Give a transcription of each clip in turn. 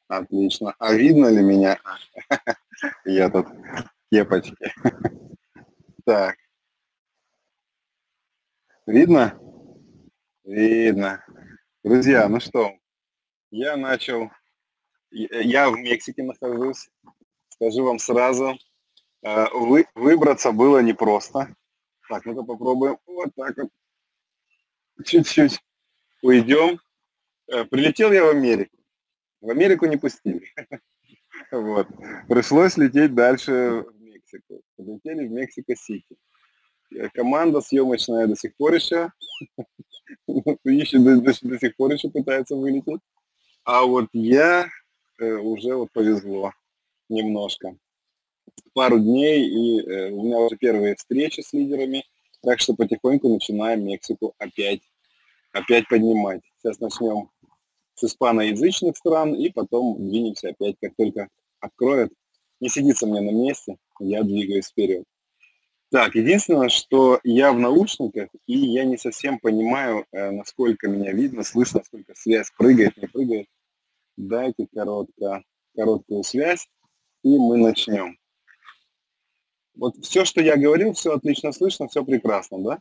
Отлично. А видно ли меня? Я тут в кепочке. Так, видно? Видно. Друзья, ну что, я начал, я в Мексике нахожусь, скажу вам сразу, выбраться было непросто. Так, ну-ка попробуем вот так вот, чуть-чуть уйдем. Прилетел я в Америку не пустили, вот. Пришлось лететь дальше в Мексику. Полетели в Мексико-Сити. Команда съемочная до сих пор еще ищет, до сих пор еще пытается вылететь. А вот я уже вот повезло немножко. Пару дней, и у меня уже первые встречи с лидерами, так что потихоньку начинаем Мексику опять поднимать. Сейчас начнем с испаноязычных стран, и потом двинемся опять, как только откроют. Не сидится мне на месте, я двигаюсь вперед. Так, единственное, что я в наушниках, и я не совсем понимаю, насколько меня видно, слышно, насколько связь прыгает, не прыгает. Дайте короткую связь, и мы начнем. Вот все, что я говорил, все отлично слышно, все прекрасно, да?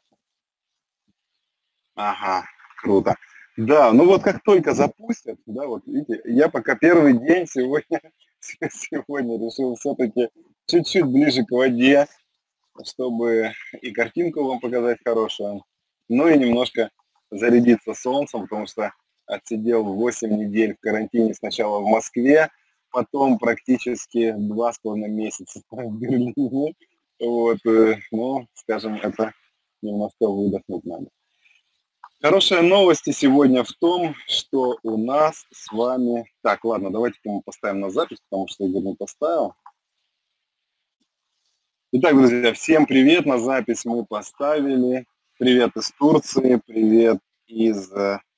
Ага, круто. Да, ну вот как только запустят, да, вот видите, я пока первый день сегодня, сегодня решил все-таки чуть-чуть ближе к воде, чтобы и картинку вам показать хорошую, ну и немножко зарядиться солнцем, потому что отсидел 8 недель в карантине сначала в Москве, потом практически 2,5 месяца в Берлине. Вот, ну, скажем, это немножко выдохнуть надо. Хорошая новость сегодня в том, что у нас с вами... Так, ладно, давайте-ка мы поставим на запись, потому что Игорь не поставил. Итак, друзья, всем привет, на запись мы поставили. Привет из Турции, привет из...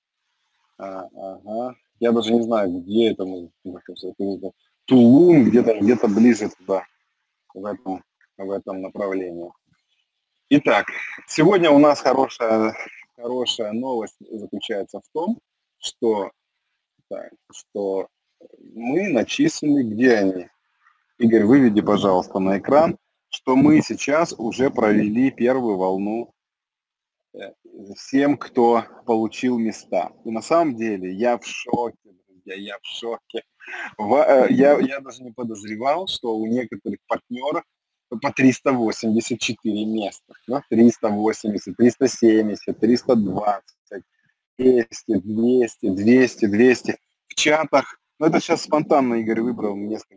ага. Я даже не знаю, где это мы находимся. Тулун, где-то ближе туда, в этом направлении. Итак, сегодня у нас хорошая новость заключается в том, что, так, что мы начислили, где они? Игорь, выведи, пожалуйста, на экран, что мы сейчас уже провели первую волну всем, кто получил места. И на самом деле я в шоке, друзья, я в шоке. Я даже не подозревал, что у некоторых партнеров по 384 места. Да? 380, 370, 320, 200, 200, 200, 200. В чатах. Ну, это сейчас спонтанно Игорь выбрал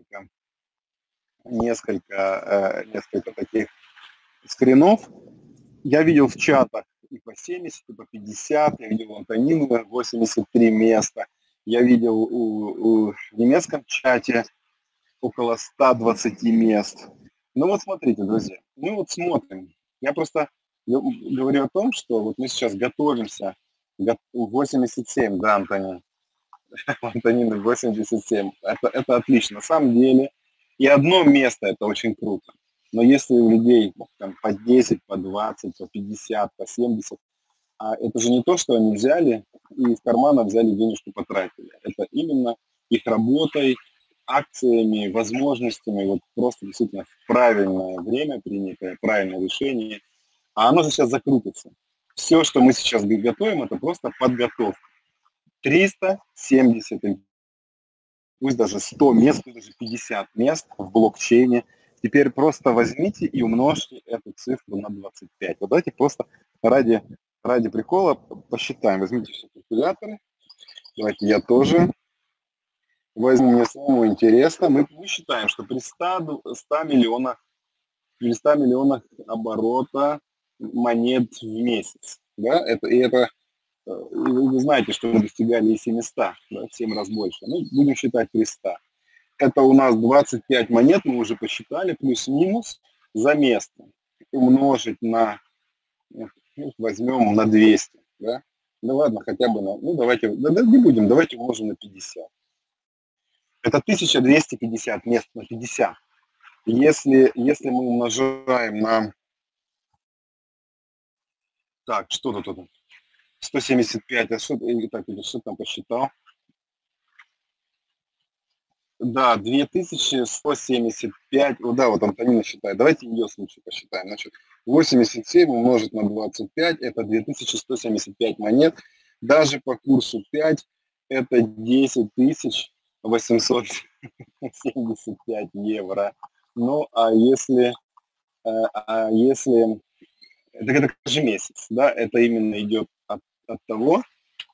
несколько таких скринов. Я видел в чатах и по 70, и по 50, я видел у Антонины 83 места, я видел в немецком чате около 120 мест. Ну вот смотрите, друзья, мы вот смотрим. Я просто говорю о том, что вот мы сейчас готовимся. 87, да, Антонин? Антонина 87. Это отлично. На самом деле, и одно место это очень круто. Но если у людей там, по 10, по 20, по 50, по 70, это же не то, что они взяли и из кармана взяли денежку, потратили. Это именно их работой, акциями, возможностями, вот просто действительно в правильное время принятое, правильное решение. А оно же сейчас закрутится. Все, что мы сейчас готовим, это просто подготовка. 370, пусть даже 100 мест, пусть даже 50 мест в блокчейне. Теперь просто возьмите и умножьте эту цифру на 25. Вот давайте просто ради прикола посчитаем. Возьмите все калькуляторы. Давайте я тоже возьму, мне самому интересно. Мы считаем, что при 100 миллионах, при 100 миллионах оборота монет в месяц, да, это вы знаете, что мы достигали и 700, да, в 7 раз больше. Ну, будем считать 300. Это у нас 25 монет, мы уже посчитали, плюс-минус за место. Умножить на, ну, возьмем на 200, да? Ну ладно, хотя бы на, ну давайте, да, не будем, давайте умножим на 50. Это 1250 мест на 50. Если мы умножаем на, так, что тут? 175, так, что там посчитал? Да, 2175, вот да, вот Антонина считает. Давайте ее случай посчитаем. Значит, 87 умножить на 25, это 2175 монет. Даже по курсу 5, это 10875 евро. Ну, а если, так это каждый месяц, да, это именно идет от того,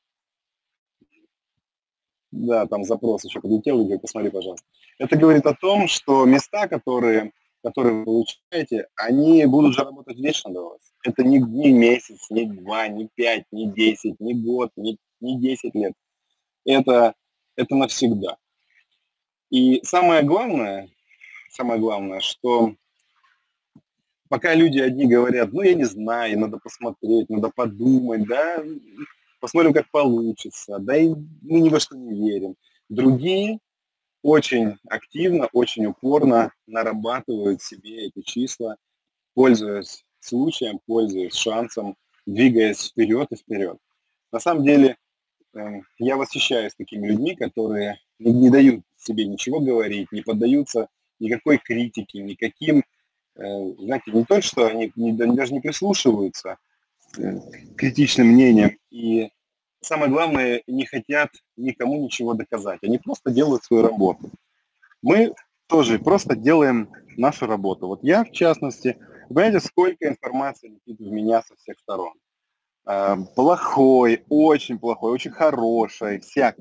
да, там запрос еще подлетел, Игорь, посмотри, пожалуйста. Это говорит о том, что места, которые вы получаете, они будут же работать вечно для вас. Это не месяц, не 2, не 5, не 10, не год, не 10 лет. Это, это навсегда. И самое главное, что пока люди одни говорят, ну, я не знаю, надо посмотреть, надо подумать, да, посмотрим, как получится, да, и мы ни во что не верим. Другие очень активно, очень упорно нарабатывают себе эти числа, пользуясь случаем, пользуясь шансом, двигаясь вперед и вперед. На самом деле, я восхищаюсь такими людьми, которые не дают себе ничего говорить, не поддаются никакой критике, никаким, знаете, не то, что они даже не прислушиваются к критичным мнениям и, самое главное, не хотят никому ничего доказать. Они просто делают свою работу. Мы тоже просто делаем нашу работу. Вот я, в частности, вы понимаете, сколько информации летит в меня со всех сторон. Плохой, очень хорошей, всякой.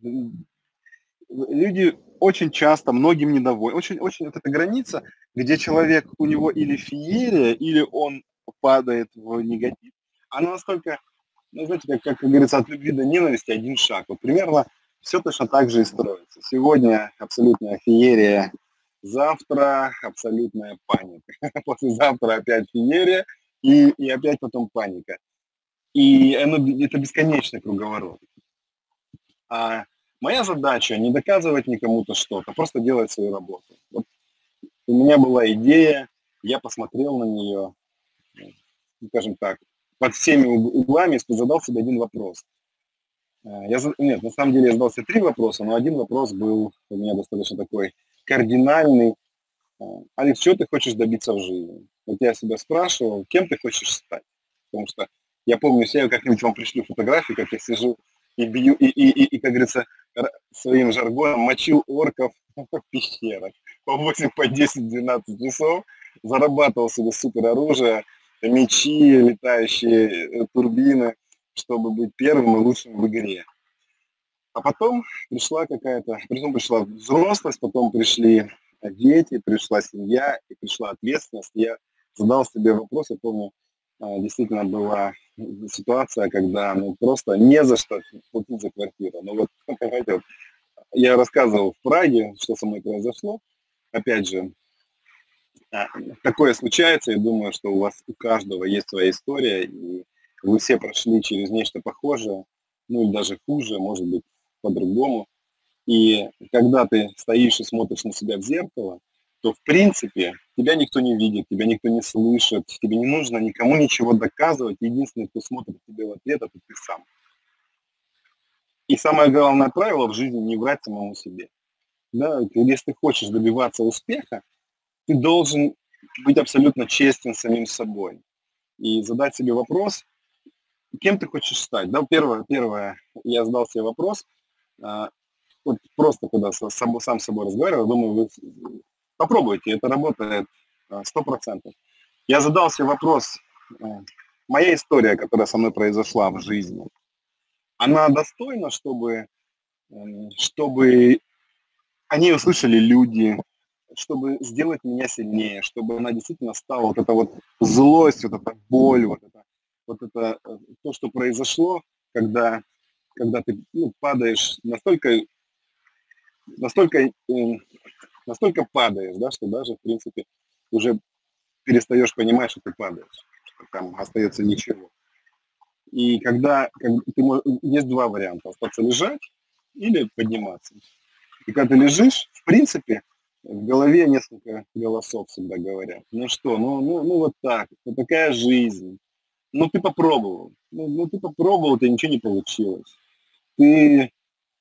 Люди очень часто многим недовольны. Очень вот эта граница, где человек, у него или феерия, или он падает в негатив, она настолько, ну, знаете, как говорится, от любви до ненависти один шаг. Вот примерно все точно так же и строится. Сегодня абсолютная феерия, завтра абсолютная паника. Послезавтра опять феерия и опять потом паника. И это бесконечный круговорот. А моя задача не доказывать никому-то что-то, просто делать свою работу. Вот у меня была идея, я посмотрел на нее, скажем так, под всеми углами и задал себе один вопрос. Нет, на самом деле я задал себе 3 вопроса, но один вопрос был у меня достаточно такой кардинальный. Алекс, чего ты хочешь добиться в жизни? Вот я себя спрашивал, кем ты хочешь стать? Потому что я помню себя, я как-нибудь вам пришлю фотографии, как я сижу и бью, и как говорится, своим жаргоном мочил орков в пещерах по 8, по 10, 12 часов, зарабатывал себе супер оружие, мечи, летающие турбины, чтобы быть первым и лучшим в игре. А потом пришла взрослость, потом пришли дети, пришла семья и пришла ответственность. Я задал себе вопрос, я помню, действительно была ситуация, когда просто не за что платить за квартиру. Но вот, понимаете, вот, я рассказывал в Праге, что со мной произошло. Опять же, такое случается, я думаю, что у вас у каждого есть своя история, и вы все прошли через нечто похожее, ну или даже хуже, может быть, по-другому. И когда ты стоишь и смотришь на себя в зеркало, то, в принципе, тебя никто не видит, тебя никто не слышит, тебе не нужно никому ничего доказывать. Единственный, кто смотрит тебе в ответ, это ты сам. И самое главное правило в жизни – не врать самому себе. Да? Если ты хочешь добиваться успеха, ты должен быть абсолютно честен с самим собой и задать себе вопрос, кем ты хочешь стать. Да, первое, я задал себе вопрос, вот просто когда сам с собой разговариваю, думаю, вы попробуйте, это работает 100%. Я задал себе вопрос, моя история, которая со мной произошла в жизни, она достойна, чтобы о ней услышали люди, чтобы сделать меня сильнее, чтобы она действительно стала вот эта вот злость, вот эта боль, вот это то, что произошло, когда ты падаешь настолько, настолько падаешь, да, что даже, в принципе, уже перестаешь понимать, что ты падаешь, что там остается ничего. И есть два варианта: остаться лежать или подниматься. И когда ты лежишь, в принципе, в голове несколько голосов всегда говорят: ну что, ну вот так, вот такая жизнь. Ну ты попробовал, ты попробовал, у тебя ничего не получилось. Ты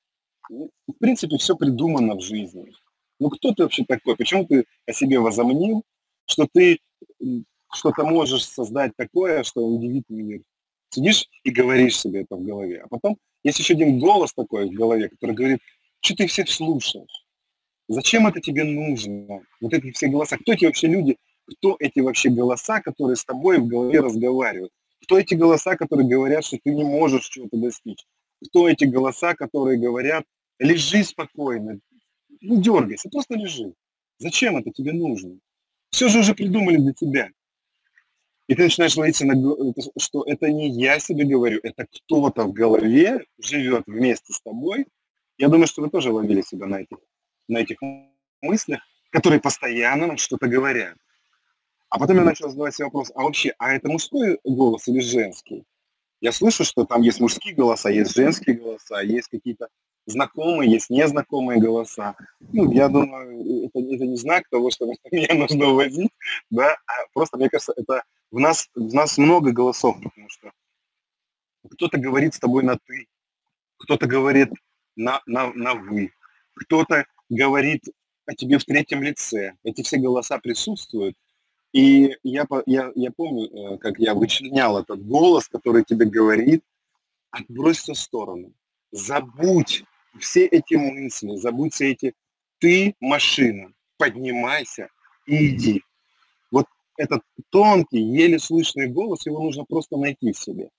В принципе, все придумано в жизни. Ну кто ты вообще такой? Почему ты о себе возомнил, что ты что-то можешь создать такое, что удивит мир? Сидишь и говоришь себе это в голове. А потом есть еще один голос такой в голове, который говорит, что ты всех слушаешь? Зачем это тебе нужно? Вот эти все голоса. Кто эти вообще люди? Кто эти вообще голоса, которые с тобой в голове разговаривают? Кто эти голоса, которые говорят, что ты не можешь чего-то достичь? Кто эти голоса, которые говорят, лежи спокойно, не дергайся, просто лежи. Зачем это тебе нужно? Все же уже придумали для тебя. И ты начинаешь ловиться на что это не я себе говорю, это кто-то в голове живет вместе с тобой. Я думаю, что вы тоже ловили себя на этих мыслях, которые постоянно нам что-то говорят. А потом я начал задавать себе вопрос, а вообще, а это мужской голос или женский? Я слышу, что там есть мужские голоса, есть женские голоса, есть какие-то знакомые, есть незнакомые голоса. Ну, я думаю, это не знак того, что меня нужно увозить, да, а просто, мне кажется, это в нас много голосов, потому что кто-то говорит с тобой на «ты», кто-то говорит на «вы», кто-то говорит о тебе в третьем лице. Эти все голоса присутствуют. И я помню, как я вычленял этот голос, который тебе говорит, отбрось все в сторону. Забудь все эти мысли, забудь все эти «ты машина», поднимайся и иди. Вот этот тонкий, еле слышный голос, его нужно просто найти в себе.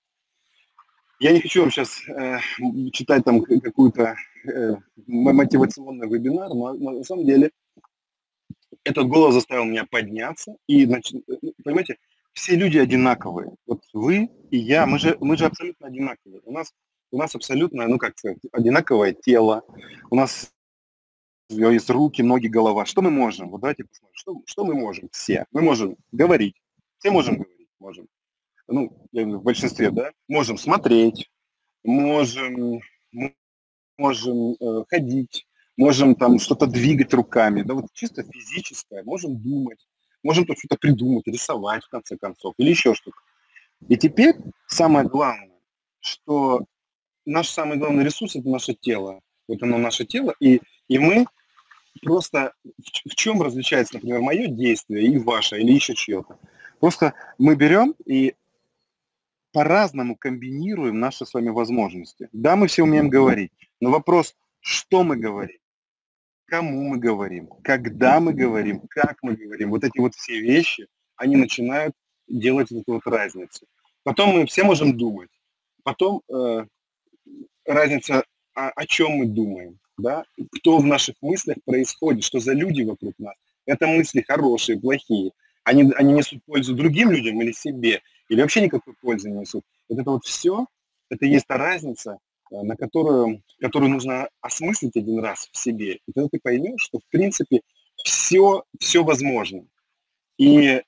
Я не хочу вам сейчас читать там какую-то мотивационный вебинар, но на самом деле этот голос заставил меня подняться. И, понимаете, все люди одинаковые. Вот вы и я, мы же абсолютно одинаковые. У нас абсолютно, ну как сказать, одинаковое тело. У нас есть руки, ноги, голова. Что мы можем? Вот давайте посмотрим. Что мы можем все? Мы можем говорить. Все можем говорить. Можем. Ну, в большинстве, да? Можем смотреть, можем можем ходить, можем там что-то двигать руками, да, вот чисто физическое, можем думать, можем тут что-то придумать, рисовать в конце концов, или еще что-то. И теперь самое главное, что наш самый главный ресурс – это наше тело. Вот оно наше тело, и мы просто… В чем различается, например, мое действие и ваше, или еще чье-то? Просто мы берем и по-разному комбинируем наши с вами возможности. Да, мы все умеем говорить, но вопрос, что мы говорим, кому мы говорим, когда мы говорим, как мы говорим. Вот эти вот все вещи, они начинают делать вот эту вот разницу. Потом мы все можем думать. Потом разница, о чем мы думаем, да, кто в наших мыслях происходит, что за люди вокруг нас. Это мысли хорошие, плохие. Они несут пользу другим людям или себе, или вообще никакой пользы не несут. Вот это вот все, это и есть та разница, на которую нужно осмыслить один раз в себе. И тогда ты поймешь, что в принципе все возможно. И,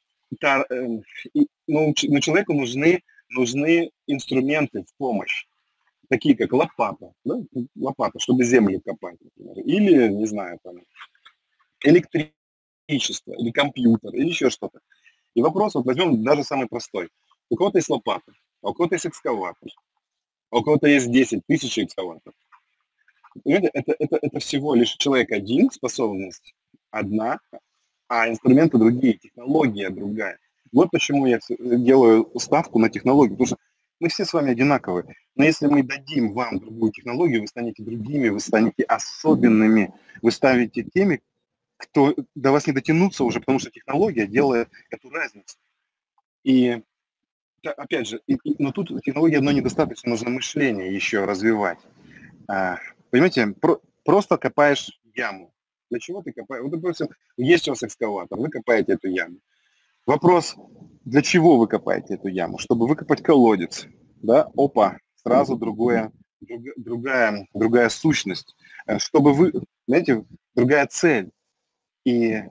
но человеку нужны инструменты в помощь, такие как лопата, да? Лопата, чтобы землю копать, например, или, не знаю, там, электричество, или компьютер, или еще что-то. И вопрос, вот возьмем даже самый простой. У кого-то есть лопата, а у кого-то есть экскаватор, а у кого-то есть 10 тысяч экскаваторов. Понимаете, это всего лишь человек один, способность одна, а инструменты другие, технология другая. Вот почему я делаю ставку на технологию, потому что мы все с вами одинаковые. Но если мы дадим вам другую технологию, вы станете другими, вы станете особенными, вы станете теми, кто до вас не дотянуться уже, потому что технология делает эту разницу. И опять же, но тут технологии одной недостаточно, нужно мышление еще развивать. Понимаете, просто копаешь яму. Для чего ты копаешь? Вот, допустим, есть у вас экскаватор, вы копаете эту яму. Вопрос, для чего вы копаете эту яму? Чтобы выкопать колодец, да? Опа, сразу другая сущность. Чтобы вы, знаете, другая цель. И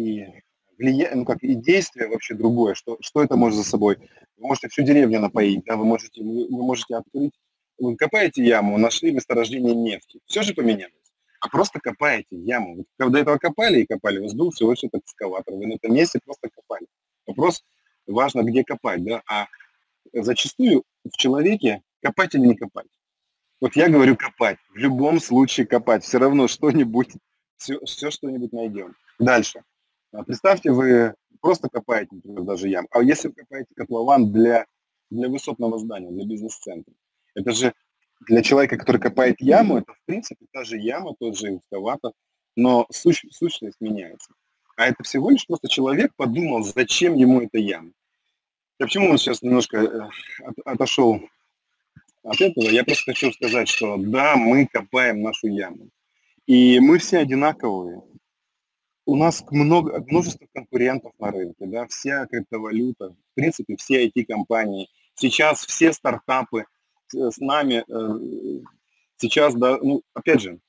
и действие вообще другое. Что это может за собой? Вы можете всю деревню напоить, да? Вы можете открыть. Вы копаете яму, нашли месторождение нефти. Все же поменялось. А просто копаете яму. Вот когда этого копали, у вас был всего лишь этот экскаватор. Вы на этом месте просто копали. Вопрос, важно, где копать, да? А зачастую в человеке копать или не копать. Вот я говорю копать. В любом случае копать. Все равно что-нибудь, все что-нибудь найдем. Дальше. Представьте, вы просто копаете, например, даже ям. А если вы копаете котлован для высотного здания, для бизнес-центра, это же для человека, который копает яму, это в принципе та же яма, тот же экскаватор, но сущность меняется. А это всего лишь просто человек подумал, зачем ему эта яма. Я почему сейчас немножко отошел от этого? Я просто хочу сказать, что да, мы копаем нашу яму. И мы все одинаковые. У нас множество конкурентов на рынке, да, вся криптовалюта, в принципе, все IT-компании. Сейчас все стартапы с нами, сейчас, да, ну, опять же,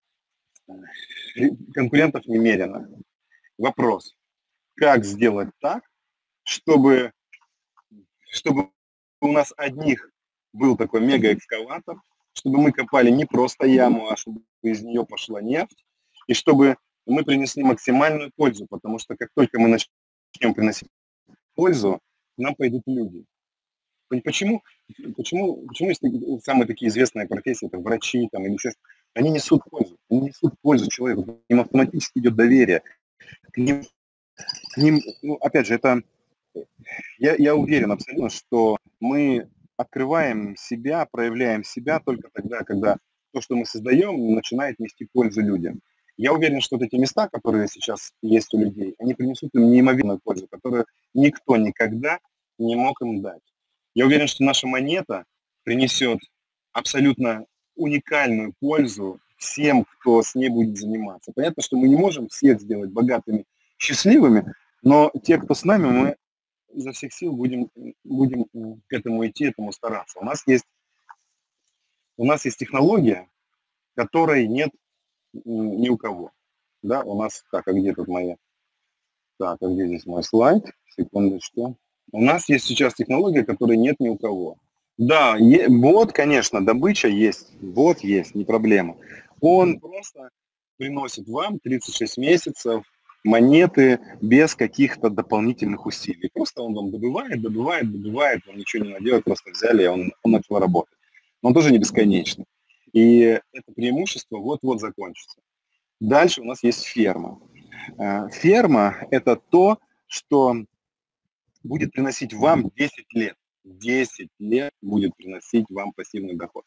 конкурентов немерено. Вопрос, как сделать так, чтобы у нас одних был такой мега-экскаватор, чтобы мы копали не просто яму, а чтобы из нее пошла нефть, и чтобы мы принесли максимальную пользу, потому что как только мы начнем приносить пользу, к нам пойдут люди. Почему есть самые такие известные профессии, это врачи там, или еще что-то, они несут пользу человеку, к ним автоматически идет доверие, к ним ну, опять же, это я уверен абсолютно, что мы открываем себя, проявляем себя только тогда, когда то, что мы создаем, начинает нести пользу людям. Я уверен, что вот эти места, которые сейчас есть у людей, они принесут им неимоверную пользу, которую никто никогда не мог им дать. Я уверен, что наша монета принесет абсолютно уникальную пользу всем, кто с ней будет заниматься. Понятно, что мы не можем всех сделать богатыми, счастливыми, но те, кто с нами, мы изо всех сил будем к этому идти, этому стараться. У нас есть технология, которой нет ни у кого. Да, у нас, так, а где тут моя, так, а где здесь мой слайд? Секундочку. У нас есть сейчас технология, которой нет ни у кого. Да, бот, конечно, добыча есть, бот есть, не проблема. Он просто приносит вам 36 месяцев монеты без каких-то дополнительных усилий. Просто он вам добывает, вам ничего не надо делать, просто взяли, и он начал работать. Но он тоже не бесконечный. И это преимущество вот-вот закончится. Дальше у нас есть ферма. Ферма – это то, что будет приносить вам 10 лет. 10 лет будет приносить вам пассивный доход.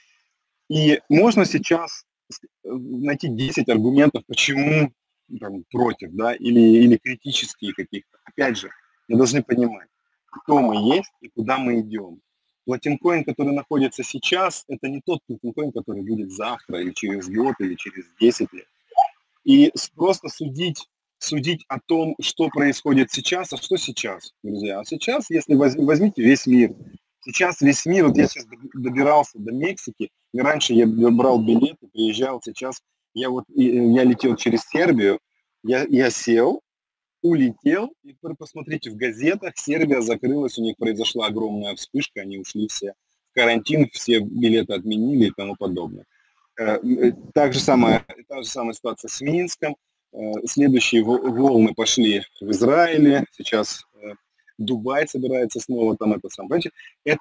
И можно сейчас найти 10 аргументов, почему там, против, да, или критические каких-то. Опять же, мы должны понимать, кто мы есть и куда мы идем. Платинкоин, который находится сейчас, это не тот платинкоин, который будет завтра, или через год, или через 10 лет. И просто судить о том, что происходит сейчас, а что сейчас, друзья. А сейчас, если возьмите весь мир, сейчас весь мир, вот я сейчас добирался до Мексики, и раньше я брал билеты, приезжал, сейчас я летел через Сербию, я сел, улетел, и посмотрите, в газетах Сербия закрылась, у них произошла огромная вспышка, они ушли все в карантин, все билеты отменили и тому подобное. Та же самая ситуация с Минском. Следующие волны пошли в Израиле, сейчас Дубай собирается снова там это сам. Понимаете,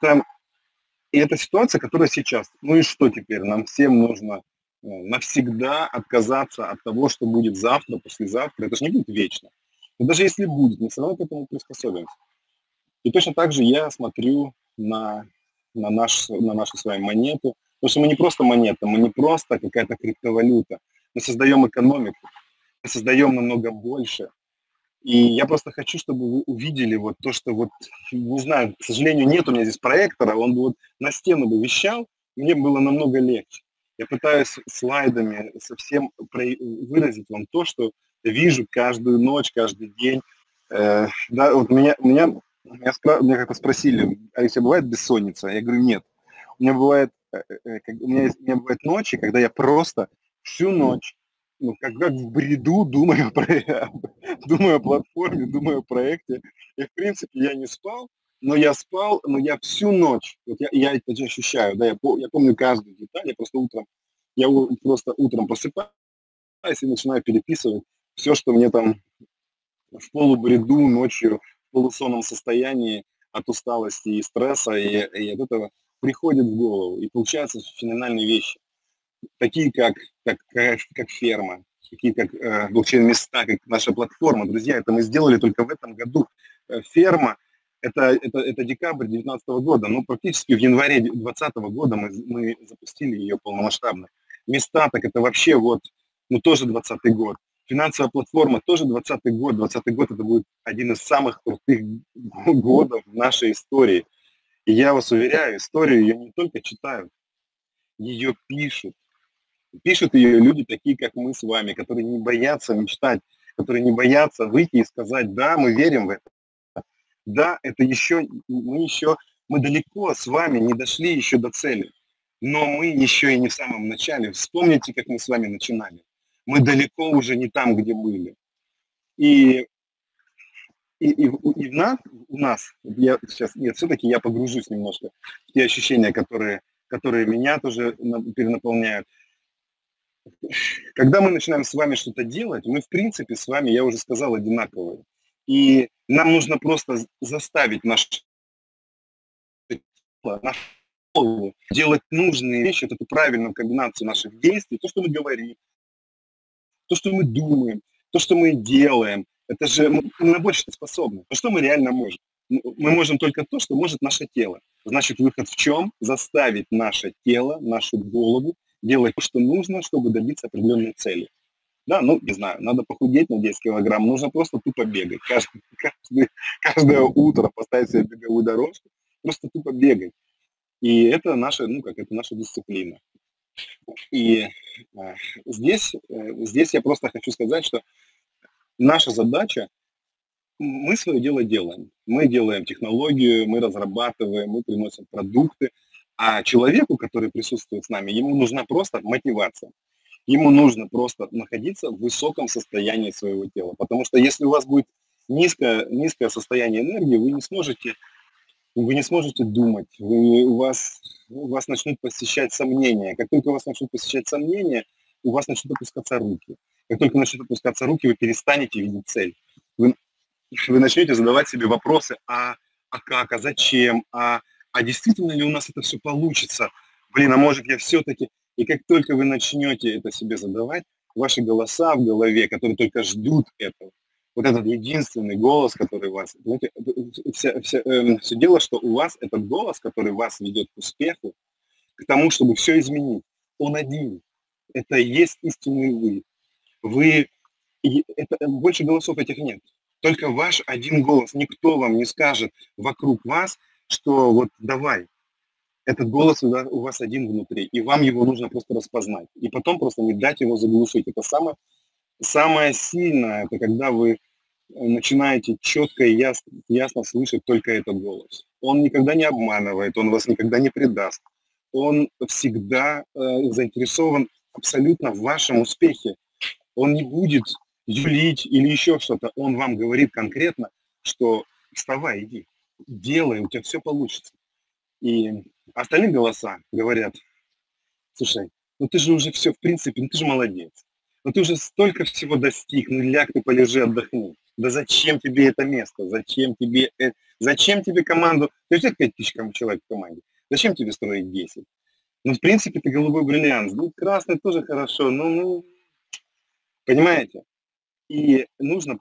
это ситуация, которая сейчас. Ну и что теперь? Нам всем нужно навсегда отказаться от того, что будет завтра, послезавтра. Это же не будет вечно. Но даже если будет, мы все равно к этому приспособимся. И точно так же я смотрю на нашу с вами монету. Потому что мы не просто монета, мы не просто какая-то криптовалюта. Мы создаем экономику, мы создаем намного больше. И я просто хочу, чтобы вы увидели вот то, что вот, не знаю, к сожалению, нет у меня здесь проектора, он бы вот на стену бы вещал, мне было намного легче. Я пытаюсь слайдами совсем выразить вам то, что вижу каждую ночь, каждый день. Да, вот меня как-то спросили, а у тебя бывает бессонница? Я говорю, нет. У меня бывают ночи, когда я просто всю ночь, ну, как в бреду думаю о платформе, думаю о проекте. И, в принципе, я не спал, но я всю ночь. Вот я это ощущаю, да, я помню каждую деталь, я просто утром просыпаюсь и начинаю переписывать все, что мне там в полубреду ночью, в полусонном состоянии от усталости и стресса, и от этого приходят в голову, и получаются феноменальные вещи, такие как ферма, такие как блокчейн-места, как наша платформа. Друзья, это мы сделали только в этом году. Ферма, это декабрь 2019 года, но практически в январе 2020 года мы запустили ее полномасштабно. Места, так это вообще вот, ну тоже 2020 год. Финансовая платформа тоже 2020 год. 2020 год это будет один из самых крутых годов в нашей истории. И я вас уверяю, историю ее не только читают, ее пишут. Пишут ее люди такие, как мы с вами, которые не боятся мечтать, которые не боятся выйти и сказать: да, мы верим в это. Да, это мы далеко с вами не дошли еще до цели, но мы еще и не в самом начале. Вспомните, как мы с вами начинали. Мы далеко уже не там, где были. И, у нас, я сейчас, нет, все-таки я погружусь немножко в те ощущения, которые меня тоже перенаполняют. Когда мы начинаем с вами что-то делать, мы, в принципе, с вами, я уже сказал, одинаковые. И нам нужно просто заставить наше тело, нашу голову делать нужные вещи, вот эту правильную комбинацию наших действий, то, что мы говорим, то, что мы думаем, то, что мы делаем. Это же мы на больше способны. Но что мы реально можем? Мы можем только то, что может наше тело. Значит, выход в чем? Заставить наше тело, нашу голову делать то, что нужно, чтобы добиться определенной цели. Да, ну, не знаю, надо похудеть на 10 килограмм, нужно просто тупо бегать. Каждое утро поставить себе беговую дорожку, просто тупо бегать. И это наша, это наша дисциплина. И здесь я просто хочу сказать, что наша задача, мы свое дело делаем. Мы делаем технологию, мы разрабатываем, мы приносим продукты, а человеку, который присутствует с нами, ему нужна просто мотивация. Ему нужно просто находиться в высоком состоянии своего тела. Потому что если у вас будет низкое состояние энергии, вы не сможете думать, у вас начнут посещать сомнения. Как только у вас начнут посещать сомнения, у вас начнут опускаться руки. Как только начнут опускаться руки, вы перестанете видеть цель. Вы начнете задавать себе вопросы: а как, а зачем, а действительно ли у нас это все получится? Блин, а может я все-таки... И как только вы начнете это себе задавать, ваши голоса в голове, которые только ждут этого, вот этот единственный голос, который вас... Знаете, все дело, что у вас этот голос, который вас ведет к успеху, к тому, чтобы все изменить, он один. Это и есть истинный вы. Больше голосов этих нет. Только ваш один голос. Никто вам не скажет вокруг вас, что вот давай. Этот голос у вас один внутри, и вам его нужно просто распознать. И потом просто не дать его заглушить. Это самое сильное, это когда вы начинаете четко и ясно слышать только этот голос. Он никогда не обманывает, он вас никогда не предаст. Он всегда заинтересован абсолютно в вашем успехе. Он не будет юлить или еще что-то. Он вам говорит конкретно, что вставай, иди, делай, у тебя все получится. И остальные голоса говорят: слушай, ну ты же уже все, в принципе, ну ты же молодец. Ну ты уже столько всего достиг, ну ляг ты, полежи, отдохни. Да зачем тебе это место? Зачем тебе команду? Ты же 5000 человек в команде. Зачем тебе строить 10? Ну, в принципе, ты голубой бриллиант. Ну, красный тоже хорошо. Понимаете? И нужно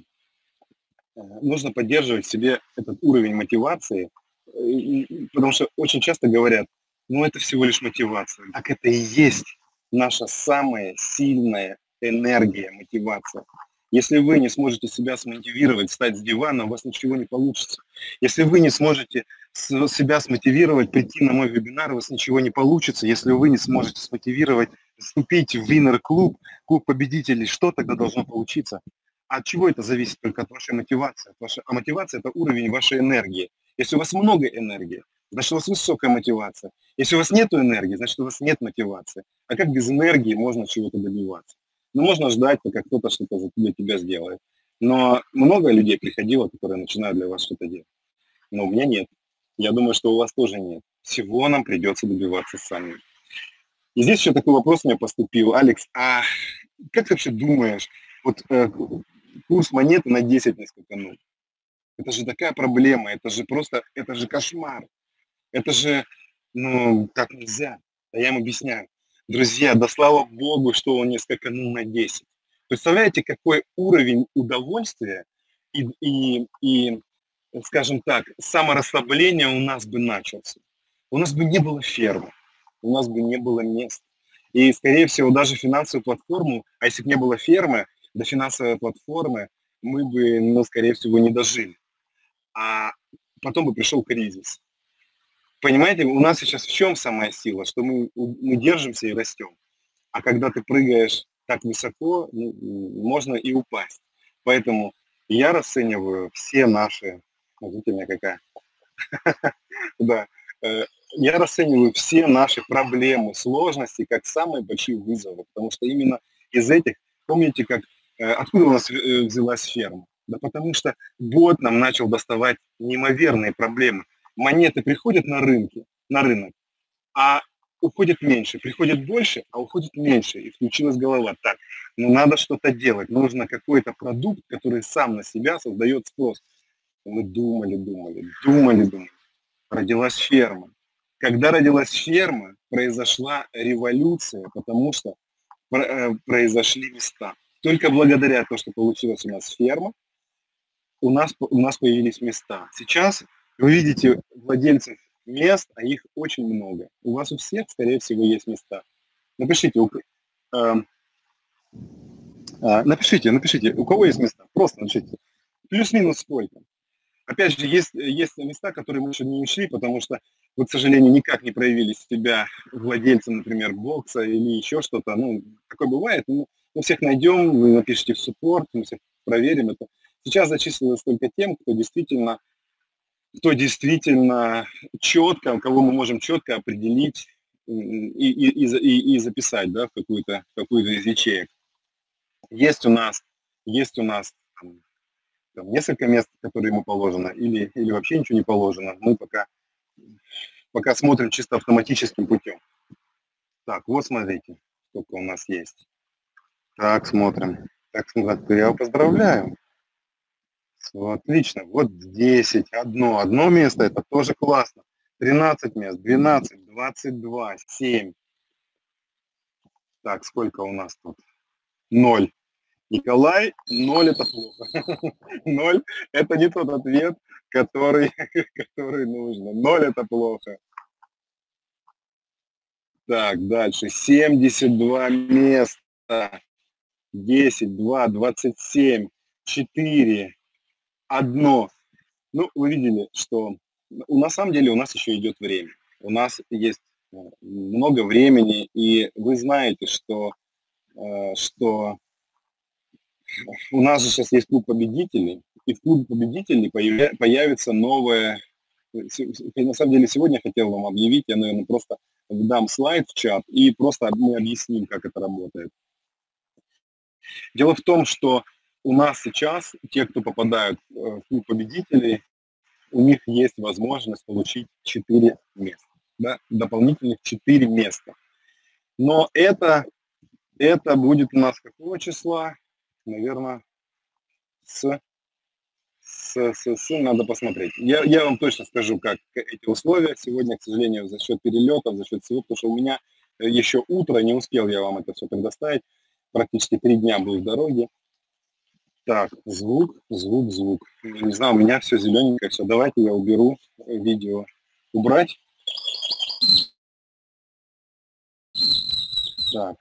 поддерживать в себе этот уровень мотивации, потому что очень часто говорят: ну это всего лишь мотивация. Так это и есть наша самая сильная энергия, мотивация. Если вы не сможете себя смотивировать, встать с дивана, у вас ничего не получится. Если вы не сможете себя смотивировать, прийти на мой вебинар, у вас ничего не получится. Если вы не сможете смотивировать, вступить в виннер-клуб, клуб победителей, что тогда должно получиться? От чего это зависит? Только от вашей мотивации. А мотивация – это уровень вашей энергии. Если у вас много энергии, значит, у вас высокая мотивация. Если у вас нет энергии, значит, у вас нет мотивации. А как без энергии можно чего-то добиваться? Ну, можно ждать, пока кто-то что-то для тебя сделает. Но много людей приходило, которые начинают для вас что-то делать. Но у меня нет. Я думаю, что у вас тоже нет. Всего нам придется добиваться сами. И здесь еще такой вопрос мне поступил. Алекс, а как ты вообще думаешь, вот курс монеты на 10 не скаканул? Это же такая проблема, это же кошмар. Это же Ну, так нельзя. А я им объясняю. Друзья, да слава богу, что он не скаканул на 10. Представляете, какой уровень удовольствия и, скажем так, саморасслабления у нас бы начался. У нас бы не было фермы, у нас бы не было мест. И, скорее всего, даже финансовую платформу, а если бы не было фермы, до финансовой платформы мы бы, ну, скорее всего, не дожили. А потом бы пришел кризис. Понимаете, у нас сейчас в чем самая сила? Что мы держимся и растем. А когда ты прыгаешь так высоко, ну, можно и упасть. Поэтому я расцениваю все наши, видите, у меня какая, да, э, я расцениваю все наши проблемы, сложности как самые большие вызовы, потому что именно из этих, помните, как, откуда у нас взялась ферма? Да потому что год нам начал доставать неимоверные проблемы. Монеты приходят на рынок, а уходит меньше, приходит больше, а уходит меньше. И включилась голова. Так, ну надо что-то делать, нужно какой-то продукт, который сам на себя создает спрос. Мы думали. Родилась ферма. Когда родилась ферма, произошла революция, потому что произошли места. Только благодаря тому, что получилась у нас ферма, у нас появились места. Сейчас вы видите владельцев мест, а их очень много. У вас у всех, скорее всего, есть места. Напишите, э, напишите, у кого есть места. Просто напишите. Плюс-минус сколько. Опять же, есть места, которые мы еще не ушли, потому что вы, к сожалению, никак не проявили себя владельцем, например, бокса или еще что-то. Ну, такое бывает. Ну, мы всех найдем, вы напишите в суппорт, мы всех проверим это. Сейчас зачислилось только тем, кто действительно четко, кого мы можем четко определить и записать, да, в какую-то из ячеек. Есть у нас, есть у нас несколько мест, которые ему положено, или вообще ничего не положено. Мы пока смотрим чисто автоматическим путем. Так, вот смотрите, сколько у нас есть. Так, смотрим. Так, смотрите, я поздравляю. Все отлично. Вот 10, одно место, это тоже классно. 13 мест, 12, 22, 7. Так, сколько у нас тут? 0. Николай, 0 это плохо. 0 это не тот ответ, который, который нужно. 0 это плохо. Так, дальше. 72 места. 10, 2, 27, 4, 1. Ну, вы видели, что на самом деле у нас еще идет время. У нас есть много времени, и вы знаете, что у нас же сейчас есть клуб победителей, и в клубе победителей появится новое. На самом деле сегодня я хотел вам объявить, я, наверное, просто дам слайд в чат, и просто мы объясним, как это работает. Дело в том, что у нас сейчас, те, кто попадают в клуб победителей, у них есть возможность получить 4 места, да, дополнительных 4 места. Но это будет у нас какого числа? Наверное, надо посмотреть. Я вам точно скажу, как эти условия сегодня, к сожалению, за счет перелетов, за счет всего, потому что у меня еще утро, не успел я вам это все предоставить, практически 3 дня был в дороге. Так, звук. Не знаю, у меня все зелененькое, все. Давайте я уберу видео. Убрать. Так.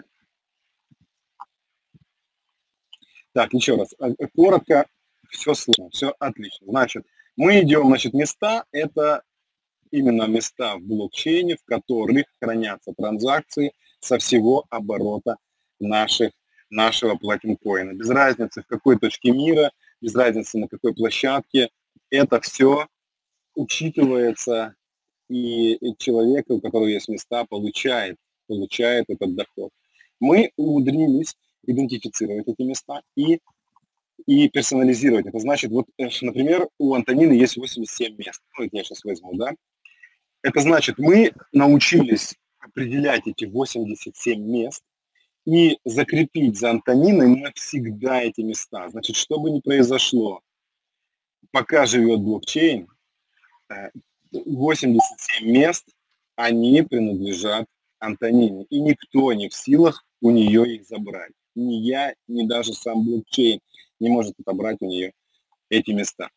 Так, еще раз. Коротко, все слышно, все отлично. Значит, мы идем, значит, места, это именно места в блокчейне, в которых хранятся транзакции со всего оборота нашего платинкоина. Без разницы, в какой точке мира, без разницы, на какой площадке, это все учитывается, и человек, у которого есть места, получает этот доход. Мы умудрились идентифицировать эти места и персонализировать. Это значит, вот, например, у Антонины есть 87 мест. Ну, это я сейчас возьму, да? Это значит, мы научились определять эти 87 мест и закрепить за Антониной навсегда эти места. Значит, что бы ни произошло, пока живет блокчейн, 87 мест Они принадлежат Антонине, и никто не в силах у нее их забрать. Ни я, ни даже сам блокчейн не может отобрать у нее эти места.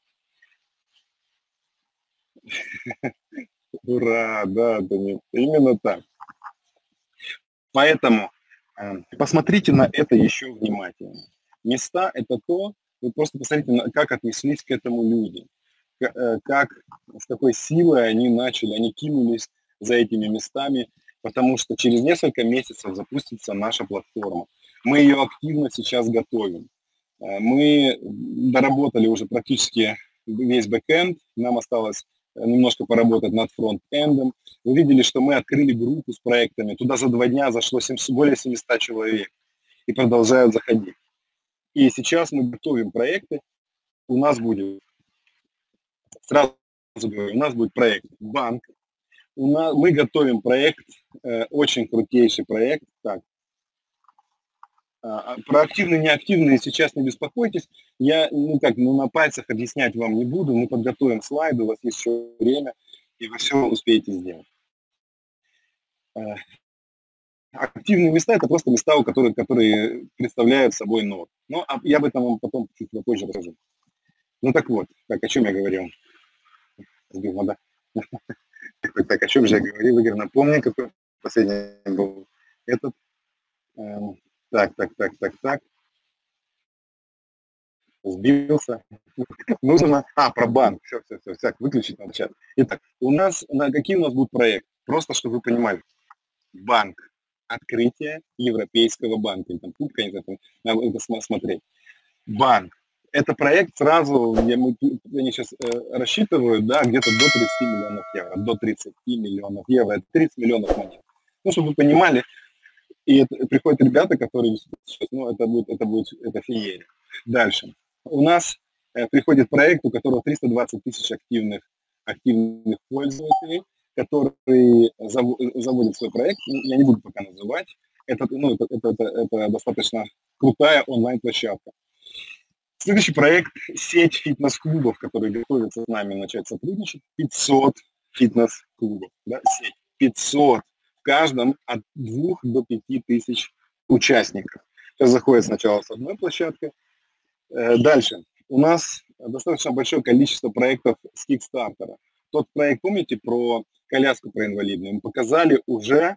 Ура, да, Антонин, именно так. Поэтому посмотрите на это еще внимательно. Места – это то, вы просто посмотрите, как отнеслись к этому люди, как, с какой силой они начали, они кинулись за этими местами, потому что через несколько месяцев запустится наша платформа. Мы ее активно сейчас готовим. Мы доработали уже практически весь бэкэнд, нам осталось немножко поработать над фронт-эндом. Вы видели, что мы открыли группу с проектами, туда за 2 дня зашло более 700 человек и продолжают заходить. И сейчас мы готовим проекты, у нас будет, сразу говорю, у нас будет проект банк, мы готовим проект, очень крутейший проект, так, про активные, неактивные сейчас не беспокойтесь. Я на пальцах объяснять вам не буду. Мы подготовим слайды, у вас есть еще время, и вы все успеете сделать. Активные места – это просто места, которые представляют собой нод. Но я об этом вам потом чуть попозже расскажу. Ну так вот, так, о чем я говорил? Сбил, да? Так, о чем же я говорил, Игорь? Напомни, какой последний был этот. Так. Сбился. Нужно... про банк. Все, выключить надо сейчас. Итак, какие у нас будут проекты? Просто, чтобы вы понимали. Банк. Открытие Европейского банка. Или там кубка, не знаю, надо это смотреть. Банк. Это проект сразу, они сейчас рассчитывают, да, где-то до 30 миллионов евро. До 30 миллионов евро. Это 30 миллионов монет. Ну, чтобы вы понимали, и приходят ребята, которые сейчас, это феерия. Дальше. У нас приходит проект, у которого 320 тысяч активных пользователей, которые заводят свой проект. Я не буду пока называть. Это достаточно крутая онлайн-площадка. Следующий проект – сеть фитнес-клубов, которые готовятся с нами начать сотрудничать. 500 фитнес-клубов. Да, сеть. 500. В каждом от 2 до 5 тысяч участников. Сейчас заходит сначала с одной площадкой. Дальше. У нас достаточно большое количество проектов с Kickstarter. Тот проект, помните, про коляску про инвалидную? Мы показали уже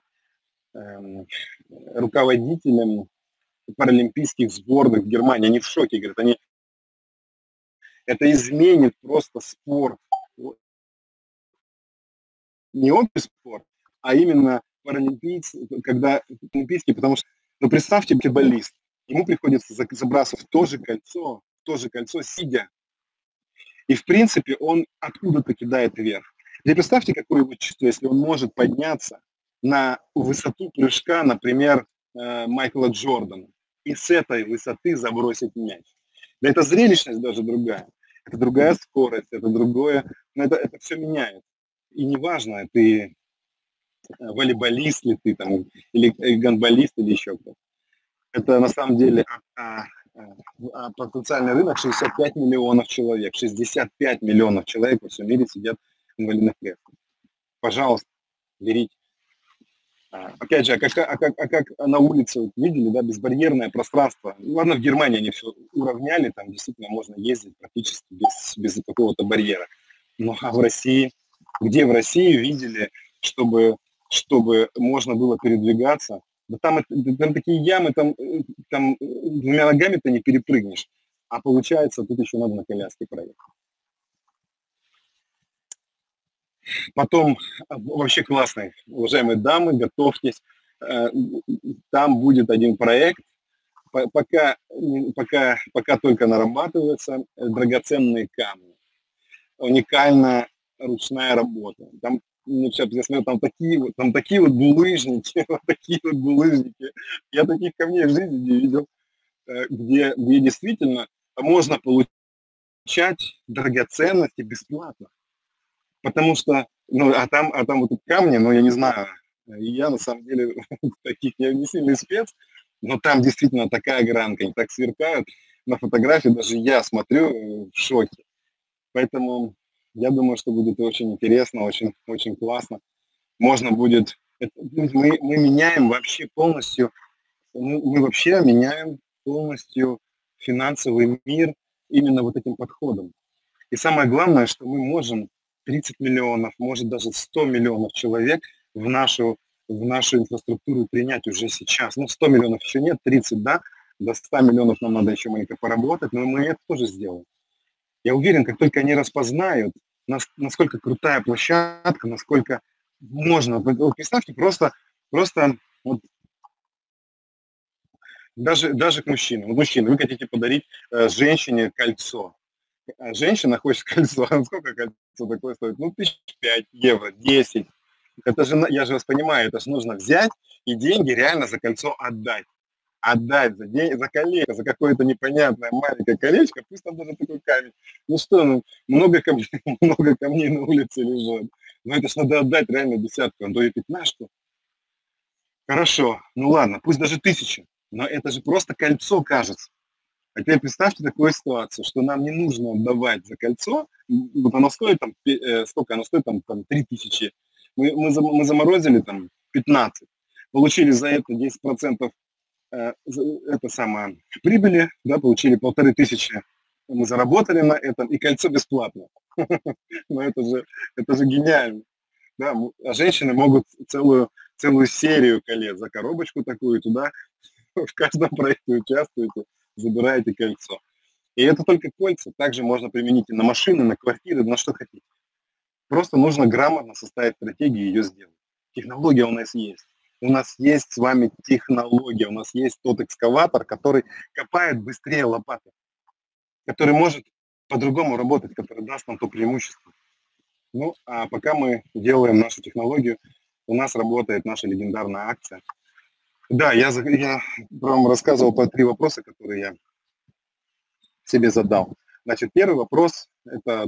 руководителям паралимпийских сборных в Германии. Они в шоке, говорят, это изменит просто спорт. Не общий спорт, а именно паралимпийский, потому что, представьте, баскетболист, ему приходится забрасывать в то же кольцо, сидя. И, в принципе, он откуда-то кидает вверх. И представьте, какое его чувство, если он может подняться на высоту прыжка, например, Майкла Джордана, и с этой высоты забросить мяч. Да это зрелищность даже другая. Это другая скорость, это другое. Но это все меняет. И неважно, ты волейболист ли ты там, или гандболист, или еще кто-то. Это на самом деле потенциальный рынок 65 миллионов человек. 65 миллионов человек во всем мире сидят в инвалидных креслах. Пожалуйста, берите. Опять же, как на улице, видели, да, безбарьерное пространство. Ладно, в Германии они все уравняли, там действительно можно ездить практически без какого-то барьера. Но в России, где в России видели, чтобы можно было передвигаться? Да там такие ямы, там 2 ногами-то не перепрыгнешь. А получается, тут еще надо на коляске проехать. Потом, вообще классный, уважаемые дамы, готовьтесь. Там будет один проект, пока только нарабатываются драгоценные камни. Уникальная ручная работа. Там, я смотрю, там такие вот булыжники, Я таких камней в жизни не видел, где действительно можно получать драгоценности бесплатно. Потому что, а там вот камни, я не знаю, я на самом деле таких не сильный спец, но там действительно такая гранка, они так сверкают. На фотографии даже я смотрю в шоке. Поэтому я думаю, что будет очень интересно, очень, очень классно. можно будет, мы меняем вообще полностью, мы вообще меняем полностью финансовый мир именно вот этим подходом. И самое главное, что мы можем 30 миллионов, может даже 100 миллионов человек в нашу инфраструктуру принять уже сейчас. Ну, 100 миллионов еще нет, 30, да, до 100 миллионов нам надо еще маленько поработать, но мы это тоже сделаем. Я уверен, как только они распознают, насколько крутая площадка, насколько можно. Вот представьте, просто вот даже к мужчинам. Вот мужчина, вы хотите подарить женщине кольцо. Женщина хочет кольцо. А сколько кольцо такое стоит? Ну, 5 евро, 10. Это же, я же вас понимаю, это же нужно взять и деньги реально за кольцо отдать. Отдать за деньги, за колечко, за какое-то непонятное маленькое колечко, пусть там даже такой камень. Ну что, ну, много камней, много камней на улице лежат. Но это ж надо отдать реально десятку, а то и пятнашку. Хорошо, ну ладно, пусть даже 1000, но это же просто кольцо кажется. А теперь представьте такую ситуацию, что нам не нужно отдавать за кольцо, вот оно стоит там, сколько оно стоит, там 3000. Мы заморозили там 15, получили за это 10% это самое прибыли, да, получили 1500, мы заработали на этом, и кольцо бесплатно. Но это же гениально. Да, а женщины могут целую серию колец за коробочку такую, туда в каждом проекте участвуете, забираете кольцо. И это только кольца. Также можно применить и на машины, на квартиры, на что хотите. Просто нужно грамотно составить стратегию и ее сделать. Технология у нас есть. У нас есть с вами технология, у нас есть тот экскаватор, который копает быстрее лопаты, который может по-другому работать, который даст нам то преимущество. Ну, а пока мы делаем нашу технологию, у нас работает наша легендарная акция. Да, я вам рассказывал по 3 вопроса, которые я себе задал. Значит, первый вопрос – это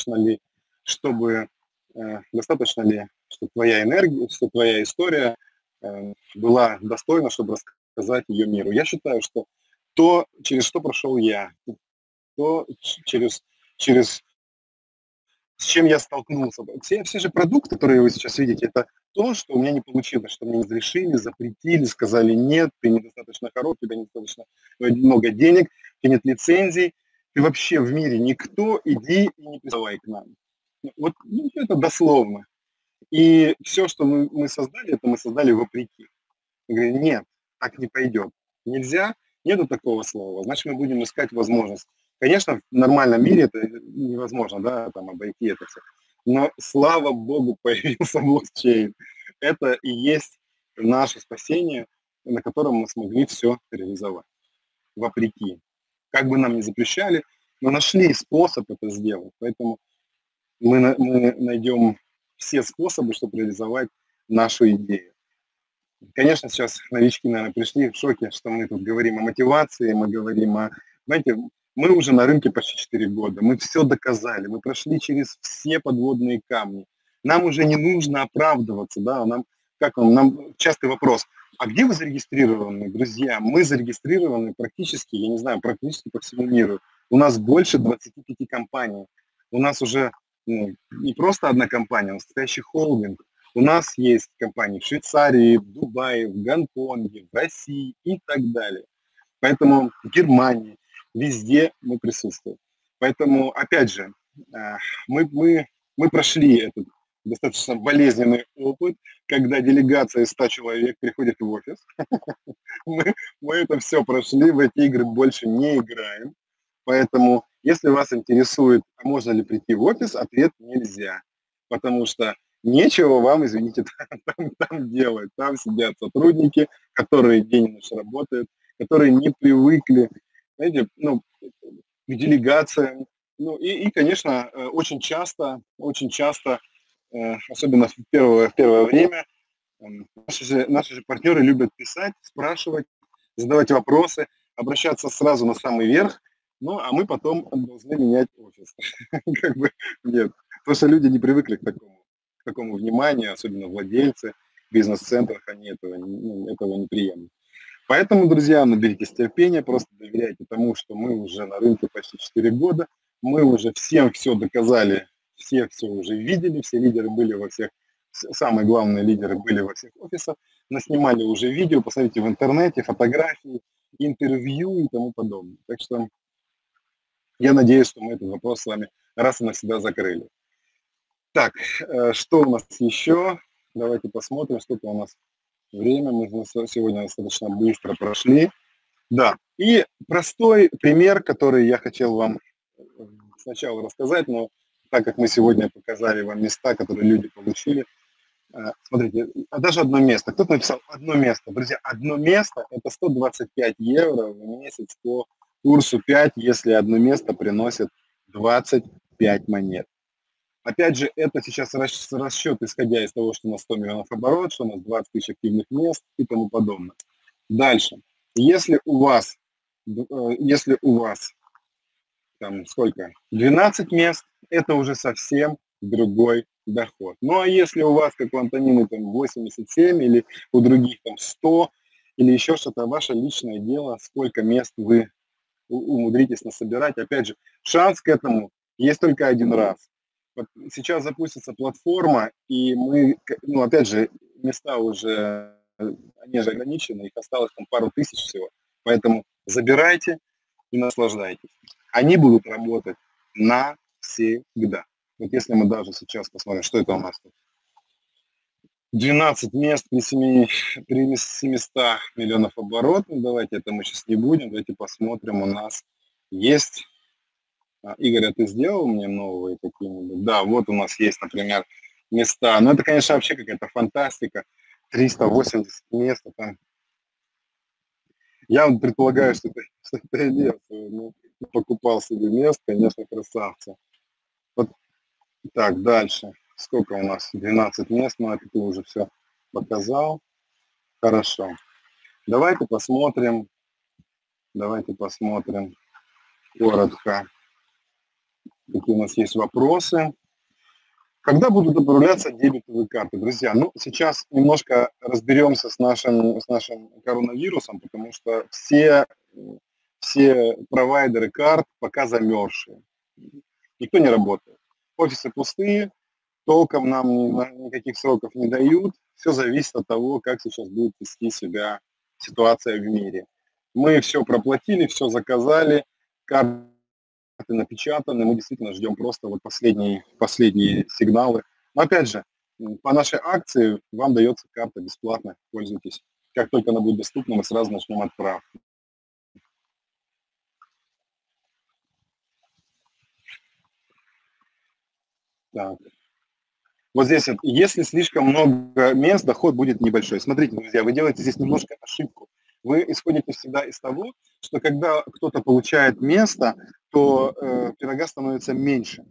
чтобы достаточно ли, чтобы твоя энергия, чтобы твоя история была достойна, чтобы рассказать ее миру. Я считаю, что то, через что прошел я, то, через с чем я столкнулся. Все же продукты, которые вы сейчас видите, это то, что у меня не получилось, что мне не разрешили, запретили, сказали нет, ты недостаточно хорош, у тебя недостаточно много денег, у тебя нет лицензий, ты вообще в мире никто, иди и не приставай к нам. Вот это дословно. И все, что мы создали, это мы создали вопреки. Я говорю, нет, так не пойдет. Нельзя, нету такого слова, значит, мы будем искать возможность. Конечно, в нормальном мире это невозможно, да, там обойти это все. Но, слава богу, появился блокчейн. Это и есть наше спасение, на котором мы смогли все реализовать. Вопреки. Как бы нам ни запрещали, мы нашли способ это сделать. Поэтому мы найдем все способы, чтобы реализовать нашу идею. Конечно, сейчас новички, наверное, пришли в шоке, что мы тут говорим о мотивации, мы говорим о... Знаете, мы уже на рынке почти 4 года, мы все доказали, мы прошли через все подводные камни. Нам уже не нужно оправдываться, да, нам частый вопрос, а где вы зарегистрированы, друзья? Мы зарегистрированы практически, я не знаю, практически по всему миру. У нас больше 25 компаний. У нас уже не просто одна компания, а настоящий холдинг. У нас есть компании в Швейцарии, в Дубае, в Гонконге, в России и так далее. Поэтому в Германии, везде мы присутствуем. Поэтому, опять же, мы прошли этот достаточно болезненный опыт, когда делегация из 100 человек приходит в офис. Мы это все прошли, в эти игры больше не играем. Поэтому, если вас интересует, а можно ли прийти в офис, ответ – нельзя. Потому что нечего вам, извините, там делать. Там сидят сотрудники, которые день и ночь работают, которые не привыкли, знаете, к делегациям. Конечно, очень часто, особенно в первое время, наши же партнеры любят писать, спрашивать, задавать вопросы, обращаться сразу на самый верх, а мы потом должны менять офис. Как бы нет. Потому что люди не привыкли к такому вниманию, особенно владельцы бизнес-центров, они этого не приемлют. Поэтому, друзья, наберитесь терпения, просто доверяйте тому, что мы уже на рынке почти 4 года, мы уже всем все доказали, все уже видели, все лидеры были во всех самые главные лидеры были во всех офисах, наснимали уже видео, посмотрите в интернете, фотографии, интервью и тому подобное. Так что я надеюсь, что мы этот вопрос с вами раз и навсегда закрыли. Так, что у нас еще? Давайте посмотрим, сколько у нас время. Мы сегодня достаточно быстро прошли. Да, и простой пример, который я хотел вам сначала рассказать, но так как мы сегодня показали вам места, которые люди получили, смотрите, даже одно место. Кто-то написал одно место. Друзья, одно место – это 125 евро в месяц по курсу 5, если одно место приносит 25 монет. Опять же, это сейчас расчет, исходя из того, что у нас 100 миллионов оборот, что у нас 20 тысяч активных мест и тому подобное. Дальше. Если у вас там сколько? 12 мест, это уже совсем другой доход. Ну а если у вас, как у Антонины, там 87 или у других там 100 или еще что-то, ваше личное дело, сколько мест вы умудритесь насобирать. Опять же, шанс к этому есть только один раз. Вот сейчас запустится платформа, и мы, ну опять же, места уже, они же ограничены, их осталось там пару тысяч всего. Поэтому забирайте и наслаждайтесь. Они будут работать навсегда. Вот если мы даже сейчас посмотрим, что это у нас тут. 12 мест при 700 миллионов оборотов. Давайте это мы сейчас не будем. Давайте посмотрим. У нас есть... Игорь, а ты сделал мне новые какие-нибудь? Да, вот у нас есть, например, места. Но это, конечно, вообще какая-то фантастика. 380 мест. Там. Я предполагаю, что это Илья покупал себе место, конечно, красавцы. Вот так, дальше. Сколько у нас? 12 мест, но это ты уже все показал. Хорошо. Давайте посмотрим коротко, какие у нас есть вопросы. Когда будут добавляться дебетовые карты? Друзья, ну, сейчас немножко разберемся с нашим коронавирусом, потому что все провайдеры карт пока замерзшие. Никто не работает. Офисы пустые, толком нам никаких сроков не дают. Все зависит от того, как сейчас будет вести себя ситуация в мире. Мы все проплатили, все заказали, карты напечатаны, мы действительно ждем просто вот последние сигналы. Но опять же, по нашей акции вам дается карта бесплатно, пользуйтесь. Как только она будет доступна, мы сразу начнем отправку. Так. Вот здесь, если слишком много мест, доход будет небольшой. Смотрите, друзья, вы делаете здесь немножко ошибку. Вы исходите всегда из того, что когда кто-то получает место, то пирога становится меньше.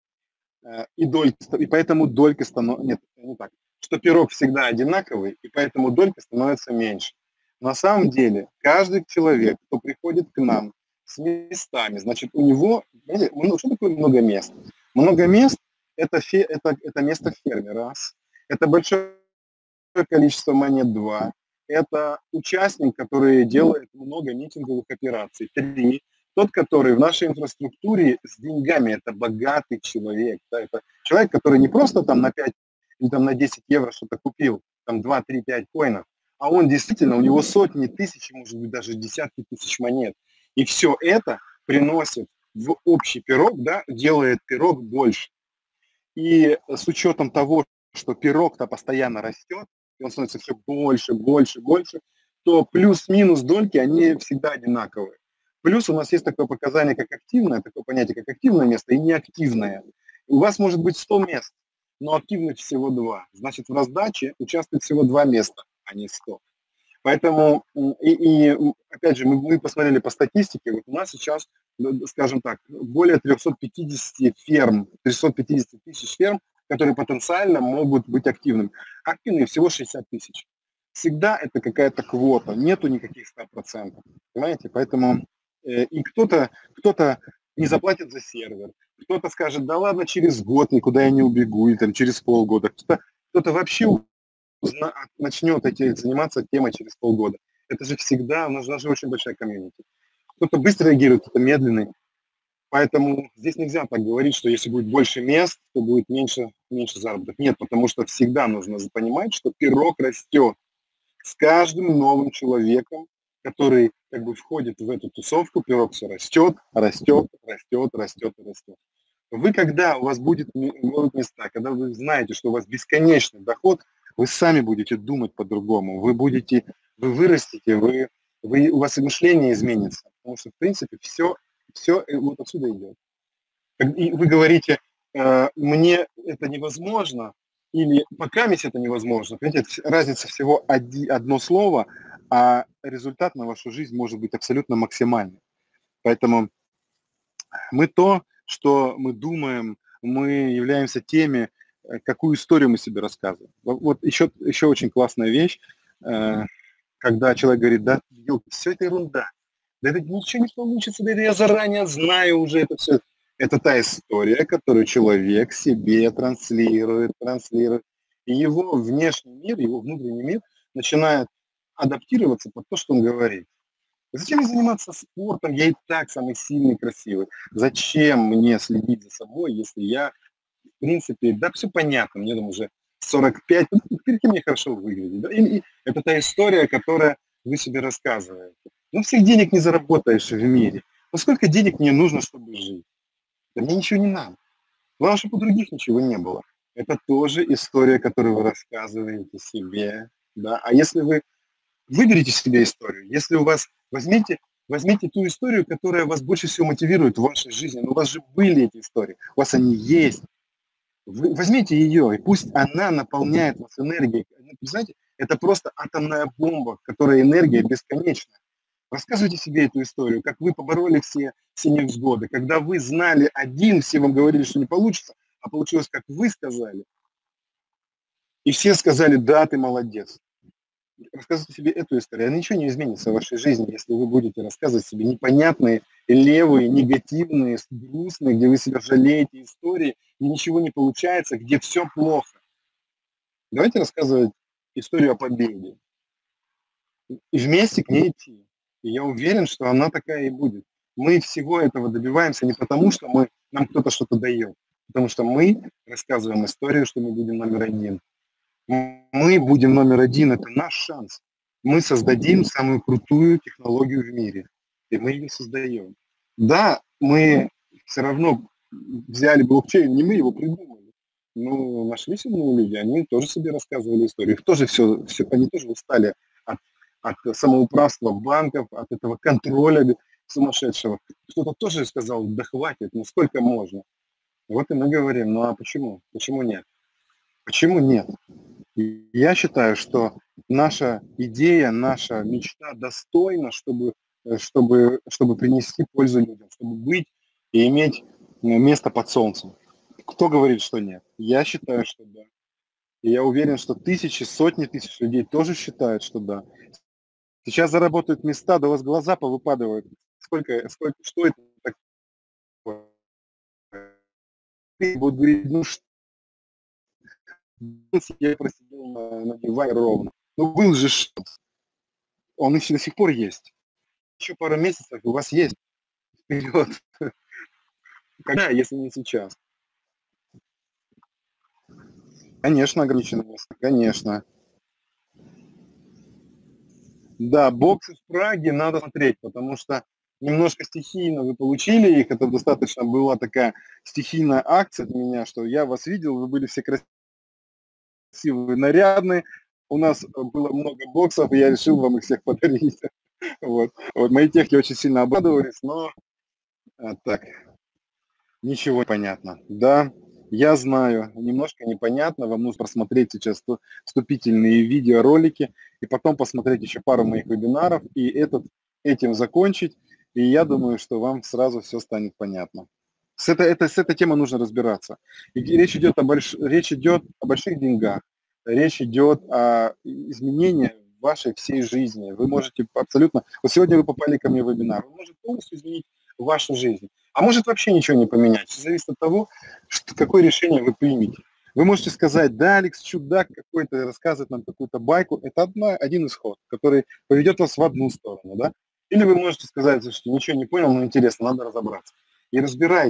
И поэтому долька становится... Нет, не так. Что пирог всегда одинаковый, и поэтому долька становится меньше. На самом деле, каждый человек, кто приходит к нам с местами, значит, у него... Что такое много мест? Много мест – это место фермера, раз. Это большое количество монет, два. Это участник, который делает много митинговых операций, три. Тот, который в нашей инфраструктуре с деньгами, это богатый человек. Да, это человек, который не просто там на 5 или там на 10 евро что-то купил, там 2, 3, 5 коинов, а он действительно, у него сотни тысяч, может быть, даже десятки тысяч монет. И все это приносит в общий пирог, да, делает пирог больше. И с учетом того, что пирог-то постоянно растет, и он становится все больше, больше, больше, то плюс-минус дольки, они всегда одинаковые. Плюс у нас есть такое показание, как активное, такое понятие, как активное место и неактивное. У вас может быть 100 мест, но активных всего 2. Значит, в раздаче участвует всего 2 места, а не 100. Поэтому, опять же, мы посмотрели по статистике, вот у нас сейчас, скажем так, более 350 ферм, 350 тысяч ферм, которые потенциально могут быть активными. Активные всего 60 тысяч. Всегда это какая-то квота, нету никаких 100%. Понимаете? Поэтому и кто-то не заплатит за сервер, кто-то скажет, да ладно, через год никуда я не убегу, или там через полгода. Кто-то вообще начнет заниматься темой через полгода. Это же всегда, у нас же очень большая комьюнити. Кто-то быстро реагирует, кто-то медленный. Поэтому здесь нельзя так говорить, что если будет больше мест, то будет меньше меньше заработок. Нет, потому что всегда нужно понимать, что пирог растет с каждым новым человеком, который как бы входит в эту тусовку, пирог все растет, растет, растет, растет и растет. Вы, когда у вас будут места, когда вы знаете, что у вас бесконечный доход, вы сами будете думать по-другому, вы вырастете, у вас и мышление изменится, потому что, в принципе, все вот отсюда идет. И вы говорите, мне это невозможно, или пока мне это невозможно. Понимаете, разница всего одно слово, а результат на вашу жизнь может быть абсолютно максимальный. Поэтому мы то, что мы думаем, мы являемся теми, какую историю мы себе рассказываем. Вот еще очень классная вещь, когда человек говорит, да, все это ерунда, да это ничего не получится, да это я заранее знаю уже это все. Это та история, которую человек себе транслирует, и его внешний мир, его внутренний мир начинает адаптироваться под то, что он говорит. Зачем мне заниматься спортом? Я и так самый сильный, красивый. Зачем мне следить за собой, если я, в принципе, да, все понятно, мне там уже 45, перед кем мне хорошо выглядит. Да? И это та история, которую вы себе рассказываете. Ну, всех денег не заработаешь в мире. Но сколько денег мне нужно, чтобы жить? Да мне ничего не надо. Главное, чтобы у других ничего не было. Это тоже история, которую вы рассказываете себе. Да? А если вы выберите себе историю, если у вас, возьмите ту историю, которая вас больше всего мотивирует в вашей жизни. Но у вас же были эти истории, у вас они есть. Вы возьмите ее, и пусть она наполняет вас энергией. Знаете, это просто атомная бомба, которая энергия бесконечная. Рассказывайте себе эту историю, как вы побороли все невзгоды, когда вы знали один, все вам говорили, что не получится, а получилось, как вы сказали. И все сказали, да, ты молодец. Рассказывайте себе эту историю. А ничего не изменится в вашей жизни, если вы будете рассказывать себе непонятные, левые, негативные, грустные, где вы себя жалеете истории, и ничего не получается, где все плохо. Давайте рассказывать историю о победе. И вместе к ней идти. И я уверен, что она такая и будет. Мы всего этого добиваемся не потому, что нам кто-то что-то дает, потому что мы рассказываем историю, что мы будем номер один. Мы будем номер один, это наш шанс. Мы создадим самую крутую технологию в мире. И мы ее создаем. Да, мы все равно взяли блокчейн, не мы его придумали. Но нашлись умные люди, они тоже себе рассказывали историю. Их тоже они тоже устали от самоуправства банков, от этого контроля сумасшедшего. Кто-то тоже сказал, да хватит, ну сколько можно. Вот и мы говорим, ну а почему? Почему нет? Почему нет? Я считаю, что наша идея, наша мечта достойна, чтобы принести пользу людям, чтобы быть и иметь место под солнцем. Кто говорит, что нет? Я считаю, что да. И я уверен, что тысячи, сотни тысяч людей тоже считают, что да. Сейчас заработают места, да у вас глаза повыпадывают. Что это такое? Будут говорить, ну что, я просидел на диване ровно. Ну был же что. Он еще до сих пор есть. Еще пару месяцев у вас есть. Вперед. Когда, если не сейчас? Конечно, ограниченное место, конечно. Да, боксы в Праге надо смотреть, потому что немножко стихийно вы получили их. Это достаточно была такая стихийная акция от меня, что я вас видел, вы были все красивые, нарядные. У нас было много боксов, и я решил вам их всех подарить. Вот. Мои техники очень сильно обрадовались, но так, ничего не понятно. Да, я знаю, немножко непонятно, вам нужно просмотреть сейчас вступительные видеоролики, и потом посмотреть еще пару моих вебинаров, и этим закончить, и я думаю, что вам сразу все станет понятно. С этой темой нужно разбираться. И речь идет о больших деньгах, речь идет о изменении вашей всей жизни. Вы можете абсолютно... Вот сегодня вы попали ко мне в вебинар, вы можете полностью изменить вашу жизнь. А может вообще ничего не поменять. Все зависит от того, какое решение вы примете. Вы можете сказать, да, Алекс, чудак какой-то, рассказывает нам какую-то байку. Это один исход, который поведет вас в одну сторону, да? Или вы можете сказать, что ничего не понял, но интересно, надо разобраться. И разбирайтесь.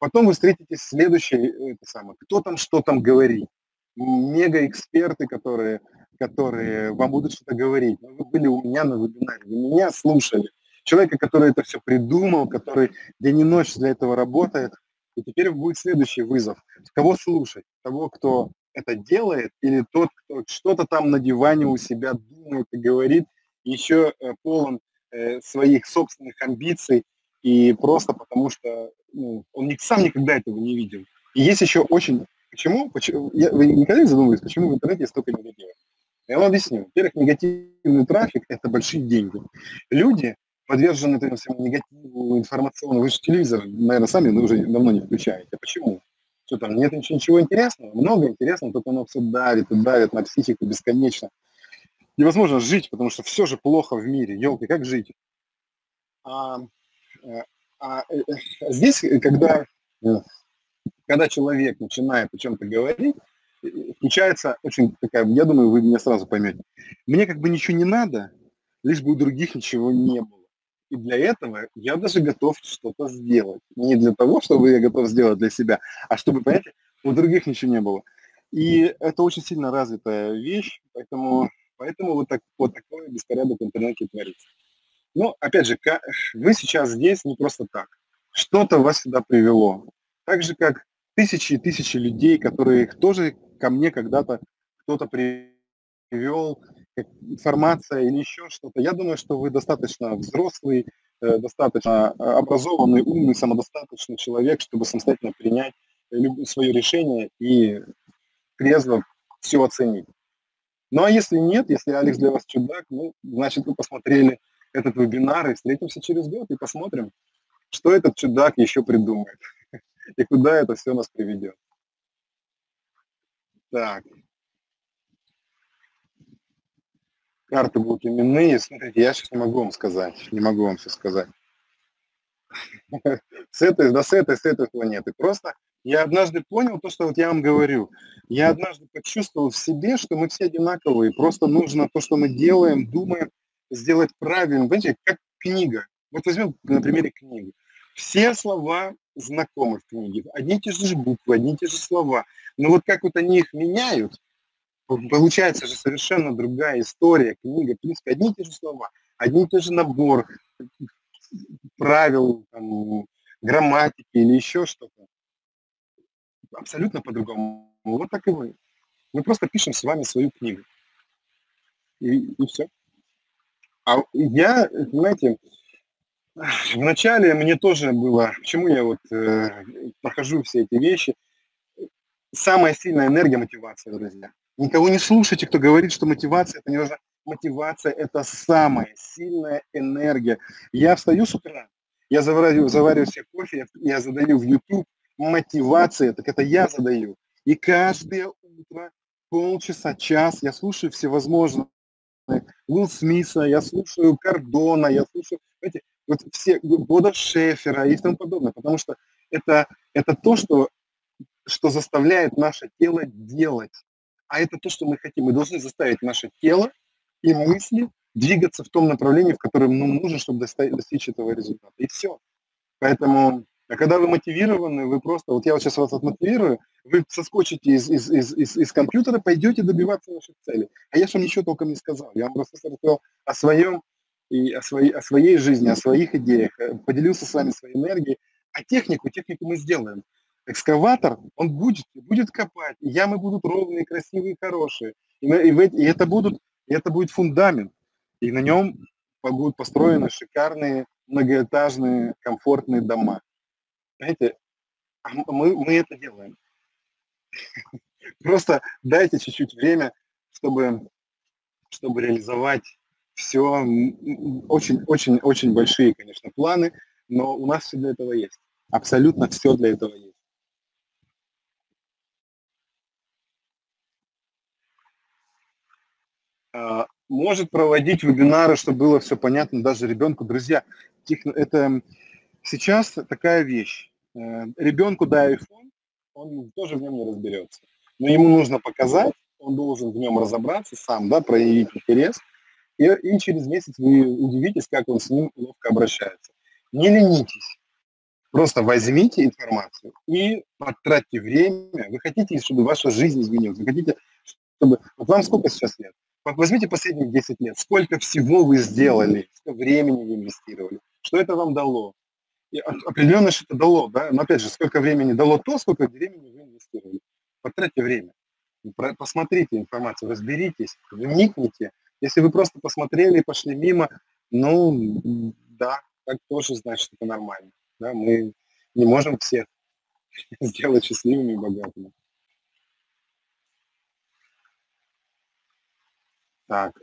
Потом вы встретитесь в следующее, кто там что там говорит. Мега-эксперты, которые вам будут что-то говорить. Вы были у меня на вебинаре, вы меня слушали. Человека, который это все придумал, который день и ночь для этого работает. И теперь будет следующий вызов. Кого слушать? Того, кто это делает, или тот, кто что-то там на диване у себя думает и говорит, еще полон своих собственных амбиций, и просто потому что он сам никогда этого не видел. И есть еще очень... Почему? Вы никогда не задумывались, почему в интернете столько негатива? Я вам объясню. Во-первых, негативный трафик – это большие деньги. Люди подвержены этому всему негативу, информационному. Вы же телевизор, наверное, сами уже давно не включаете. Почему? Что там, нет ничего интересного? Много интересного, только оно все давит и давит на психику бесконечно. Невозможно жить, потому что все же плохо в мире. Елки, как жить? Здесь, когда человек начинает о чем-то говорить, включается очень такая, я думаю, вы меня сразу поймете. Мне как бы ничего не надо, лишь бы у других ничего не было. И для этого я даже готов что-то сделать. Не для того, чтобы я готов сделать для себя, а чтобы, понимаете, у других ничего не было. И это очень сильно развитая вещь, поэтому вот такой беспорядок в интернете творится. Но, опять же, вы сейчас здесь не просто так. Что-то вас сюда привело. Так же, как тысячи и тысячи людей, которых тоже ко мне когда-то кто-то привел, информация или еще что-то. Я думаю, что вы достаточно взрослый, достаточно образованный, умный, самодостаточный человек, чтобы самостоятельно принять свое решение и трезво все оценить. Ну а если нет, если Алекс для вас чудак, значит вы посмотрели этот вебинар и встретимся через год и посмотрим, что этот чудак еще придумает и куда это все нас приведет. Так. Карты будут именные. Смотрите, я сейчас не могу вам сейчас сказать. С этой планеты. Просто я однажды понял то, что вот я вам говорю. Я однажды почувствовал в себе, что мы все одинаковые. Просто нужно то, что мы делаем, думаем, сделать правильно. Понимаете, как книга. Вот возьмем на примере книги. Все слова знакомы в книге. Одни и те же буквы, одни и те же слова. Но вот как вот они их меняют, получается же совершенно другая история, книга. В принципе, одни и те же слова, одни и те же набор правил, там, грамматики или еще что-то. Абсолютно по-другому. Вот так и вы. Мы просто пишем с вами свою книгу. И все. А я, понимаете, вначале мне тоже было, почему я вот прохожу все эти вещи, самая сильная энергия – мотивация, друзья. Никого не слушайте, кто говорит, что мотивация – это не важно. Мотивация – это самая сильная энергия. Я встаю с утра, я завариваю себе кофе, я задаю в YouTube мотивация, так это я задаю. И каждое утро, полчаса, час я слушаю всевозможные Уилл Смита, я слушаю Кордона, я слушаю, знаете, вот все Бода Шефера и тому подобное, потому что это то, что заставляет наше тело делать. А это то, что мы хотим. Мы должны заставить наше тело и мысли двигаться в том направлении, в котором нам нужно, чтобы достичь этого результата. И все. Поэтому, когда вы мотивированы, вы просто, вот я вот сейчас вас отмотивирую, вы соскочите из компьютера, пойдете добиваться ваших целей. А я же вам ничего толком не сказал. Я вам просто рассказал о своем, и о своей жизни, о своих идеях, поделился с вами своей энергией. А технику мы сделаем. Экскаватор, он будет копать, и ямы будут ровные, красивые, хорошие. И это будет фундамент. И на нем будут построены шикарные многоэтажные комфортные дома. Знаете, мы это делаем. Просто дайте чуть-чуть время, чтобы реализовать все. Очень большие, конечно, планы, но у нас все для этого есть. Абсолютно все для этого есть. Может проводить вебинары, чтобы было все понятно даже ребенку. Друзья, это сейчас такая вещь. Ребенку дай iPhone, он тоже в нем не разберется. Но ему нужно показать, он должен в нем разобраться сам, да, проявить интерес. И через месяц вы удивитесь, как он с ним ловко обращается. Не ленитесь. Просто возьмите информацию и потратьте время. Вы хотите, чтобы ваша жизнь изменилась? Вы хотите, чтобы... Вот вам сколько сейчас лет? Вот возьмите последние 10 лет. Сколько всего вы сделали, сколько времени вы инвестировали, что это вам дало? И определенно что-то дало, да? Но опять же, сколько времени дало то, сколько времени вы инвестировали. Потратьте время. Посмотрите информацию, разберитесь, вникните. Если вы просто посмотрели и пошли мимо, ну, да, так тоже значит, это нормально. Да? Мы не можем всех сделать счастливыми и богатыми. Так,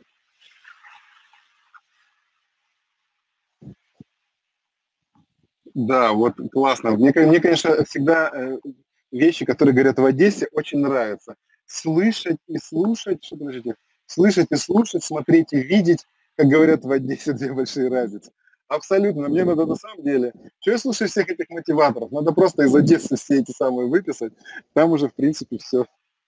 да, вот классно. Мне, конечно, всегда вещи, которые говорят в Одессе, очень нравятся. Слышать и слушать, что подождите, слышать и слушать, смотреть и видеть, как говорят в Одессе, две большие разницы. Абсолютно. Мне надо на самом деле, что я слушаю всех этих мотиваторов, надо просто из Одессы все эти самые выписать, там уже, в принципе, все.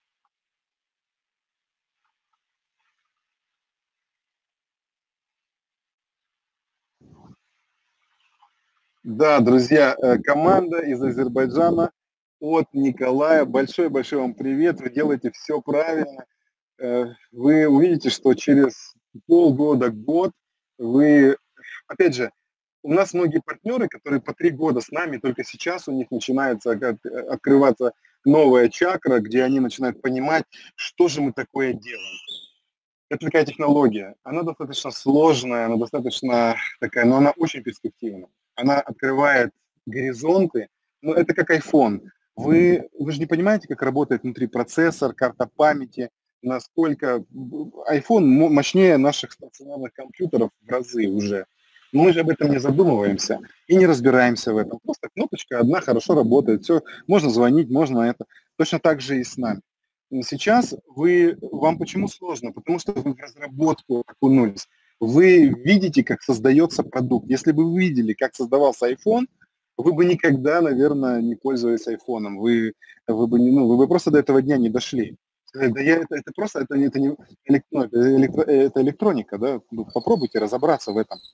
Да, друзья, команда из Азербайджана от Николая. Большой-большой вам привет. Вы делаете все правильно. Вы увидите, что через полгода, год вы, опять же, у нас многие партнеры, которые по 3 года с нами, только сейчас у них начинается открываться новая чакра, где они начинают понимать, что же мы такое делаем. Это такая технология. Она достаточно сложная, она достаточно такая, но она очень перспективна. Она открывает горизонты. Но это как iPhone. Вы же не понимаете, как работает внутри процессор, карта памяти, насколько iPhone мощнее наших стационарных компьютеров в разы уже. Но мы же об этом не задумываемся и не разбираемся в этом. Просто кнопочка одна хорошо работает, все, можно звонить, можно это. Точно так же и с нами. Сейчас вам почему сложно? Потому что вы в разработку окунулись. Вы видите, как создается продукт. Если бы вы видели, как создавался iPhone, вы бы никогда, наверное, не пользовались айфоном. Вы бы, вы бы просто до этого дня не дошли. Да это просто, это не это электроника, да? Вы попробуйте разобраться в этом.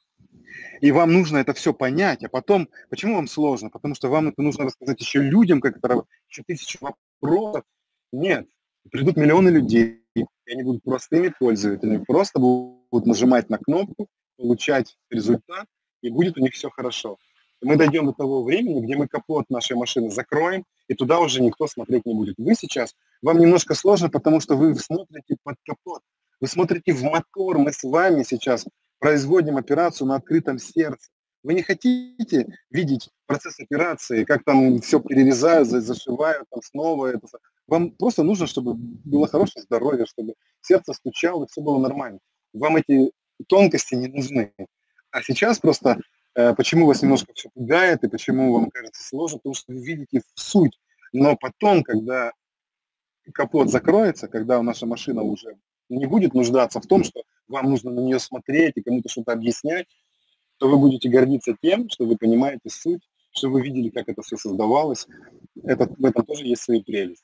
И вам нужно это все понять, а потом, почему вам сложно? Потому что вам это нужно рассказать еще людям, как это работает, еще тысячи вопросов. Нет, придут миллионы людей, и они будут простыми пользователями, просто будут нажимать на кнопку, получать результат, и будет у них все хорошо. Мы дойдем до того времени, где мы капот нашей машины закроем, и туда уже никто смотреть не будет. Вы сейчас, вам немножко сложно, потому что вы смотрите под капот, вы смотрите в мотор, мы с вами сейчас производим операцию на открытом сердце. Вы не хотите видеть процесс операции, как там все перерезают, зашивают, там снова это. Вам просто нужно, чтобы было хорошее здоровье, чтобы сердце стучало, и все было нормально. Вам эти тонкости не нужны. А сейчас просто, почему вас немножко все пугает и почему вам кажется сложно, потому что вы видите суть. Но потом, когда капот закроется, когда наша машина уже не будет нуждаться в том, что вам нужно на нее смотреть и кому-то что-то объяснять, то вы будете гордиться тем, что вы понимаете суть, что вы видели, как это все создавалось. В этом тоже есть свои прелести.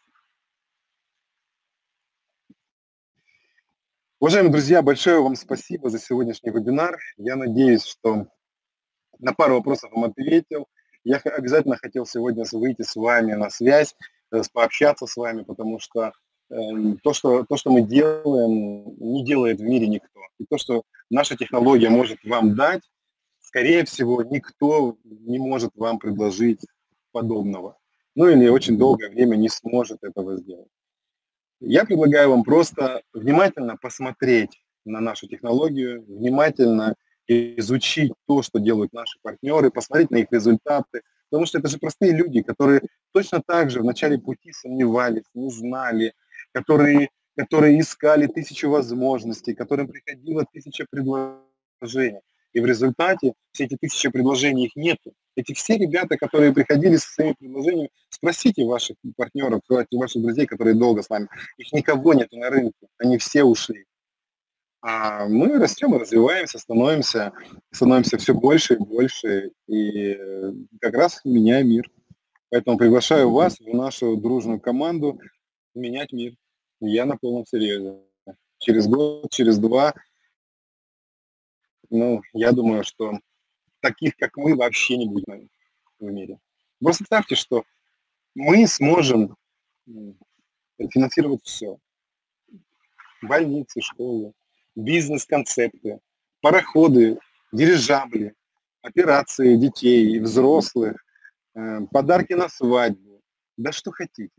Уважаемые друзья, большое вам спасибо за сегодняшний вебинар. Я надеюсь, что на пару вопросов вам ответил. Я обязательно хотел сегодня выйти с вами на связь, пообщаться с вами, потому что то, что мы делаем, не делает в мире никто. И то, что наша технология может вам дать, скорее всего, никто не может вам предложить подобного. Ну или очень долгое время не сможет этого сделать. Я предлагаю вам просто внимательно посмотреть на нашу технологию, внимательно изучить то, что делают наши партнеры, посмотреть на их результаты, потому что это же простые люди, которые точно так же в начале пути сомневались, не знали, которые искали тысячу возможностей, которым приходило тысяча предложений. И в результате все эти тысячи предложений их нету. Эти все ребята, которые приходили со своими предложениями, спросите ваших партнеров, ваших друзей, которые долго с нами, их никого нет на рынке, они все ушли. А мы растем и развиваемся, становимся все больше и больше, и как раз меняем мир. Поэтому приглашаю вас в нашу дружную команду менять мир. Я на полном серьезе. Через год, через два, ну, я думаю, что таких, как мы, вообще не будет. в мире. Просто представьте, что мы сможем финансировать все. Больницы, школы, бизнес-концепты, пароходы, дирижабли, операции детей, взрослых, подарки на свадьбу. Да что хотите.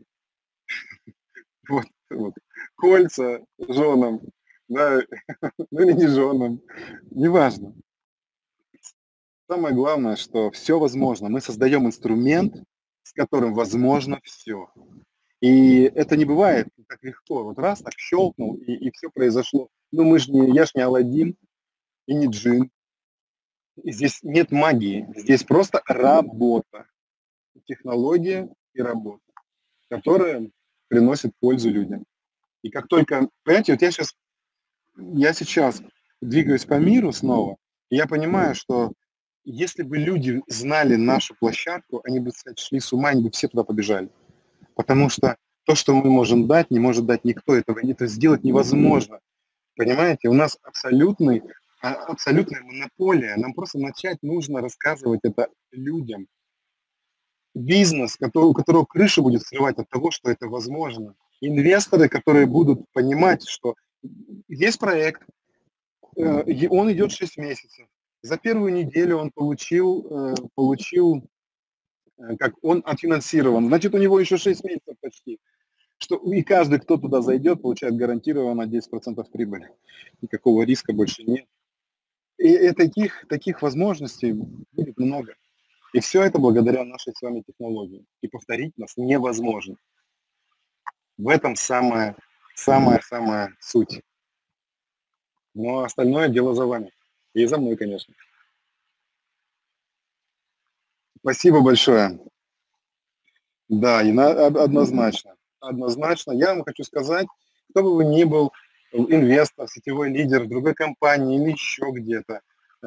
Вот. Кольца женам, да, ну или не женам, неважно. Самое главное, что все возможно. Мы создаем инструмент, с которым возможно все. И это не бывает так легко. Вот раз так щелкнул, и все произошло. Ну я ж не Аладдин и не джин. И здесь нет магии, здесь просто работа, технология и работа, которая приносит пользу людям. И как только, понимаете, вот я сейчас двигаюсь по миру снова, и я понимаю, что если бы люди знали нашу площадку, они бы шли с ума, они бы все туда побежали. Потому что то, что мы можем дать, не может дать никто. Это сделать невозможно. Понимаете, у нас абсолютная монополия. Нам просто начать нужно рассказывать это людям. Бизнес, у которого крыша будет срывать от того, что это возможно. Инвесторы, которые будут понимать, что есть проект, он идет 6 месяцев. За первую неделю он получил как он отфинансирован. Значит, у него еще 6 месяцев почти. Что и каждый, кто туда зайдет, получает гарантированно 10% прибыли. Никакого риска больше нет. И таких возможностей будет много. И все это благодаря нашей с вами технологии. И повторить нас невозможно. В этом самая суть. Но остальное дело за вами. И за мной, конечно. Спасибо большое. Да, однозначно. Однозначно. Я вам хочу сказать, кто бы вы ни был, инвестор, сетевой лидер в другой компании или еще где-то,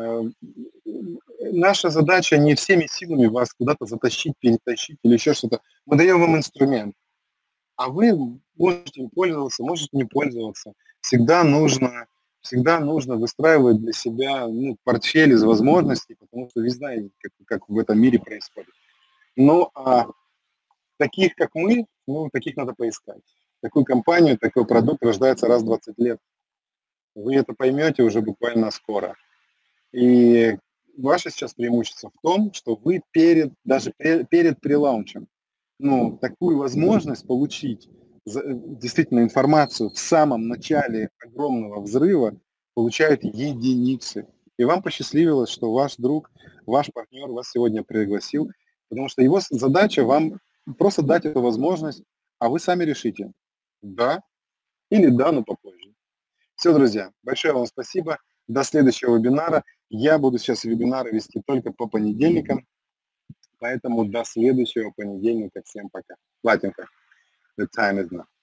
наша задача не всеми силами вас куда-то затащить, перетащить или еще что-то. Мы даем вам инструмент, а вы можете им пользоваться, можете не пользоваться. Всегда нужно выстраивать для себя портфель из возможностей, потому что вы знаете, как в этом мире происходит. Ну, а таких, как мы, таких надо поискать. Такую компанию, такой продукт рождается раз в 20 лет. Вы это поймете уже буквально скоро. И ваше сейчас преимущество в том, что вы даже перед прелаунчем, такую возможность получить действительно информацию в самом начале огромного взрыва получают единицы. И вам посчастливилось, что ваш друг, ваш партнер вас сегодня пригласил, потому что его задача вам просто дать эту возможность, а вы сами решите, да или да, но попозже. Все, друзья, большое вам спасибо. До следующего вебинара. Я буду сейчас вебинары вести только по понедельникам, поэтому до следующего понедельника. Всем пока. Латинка. The time is now.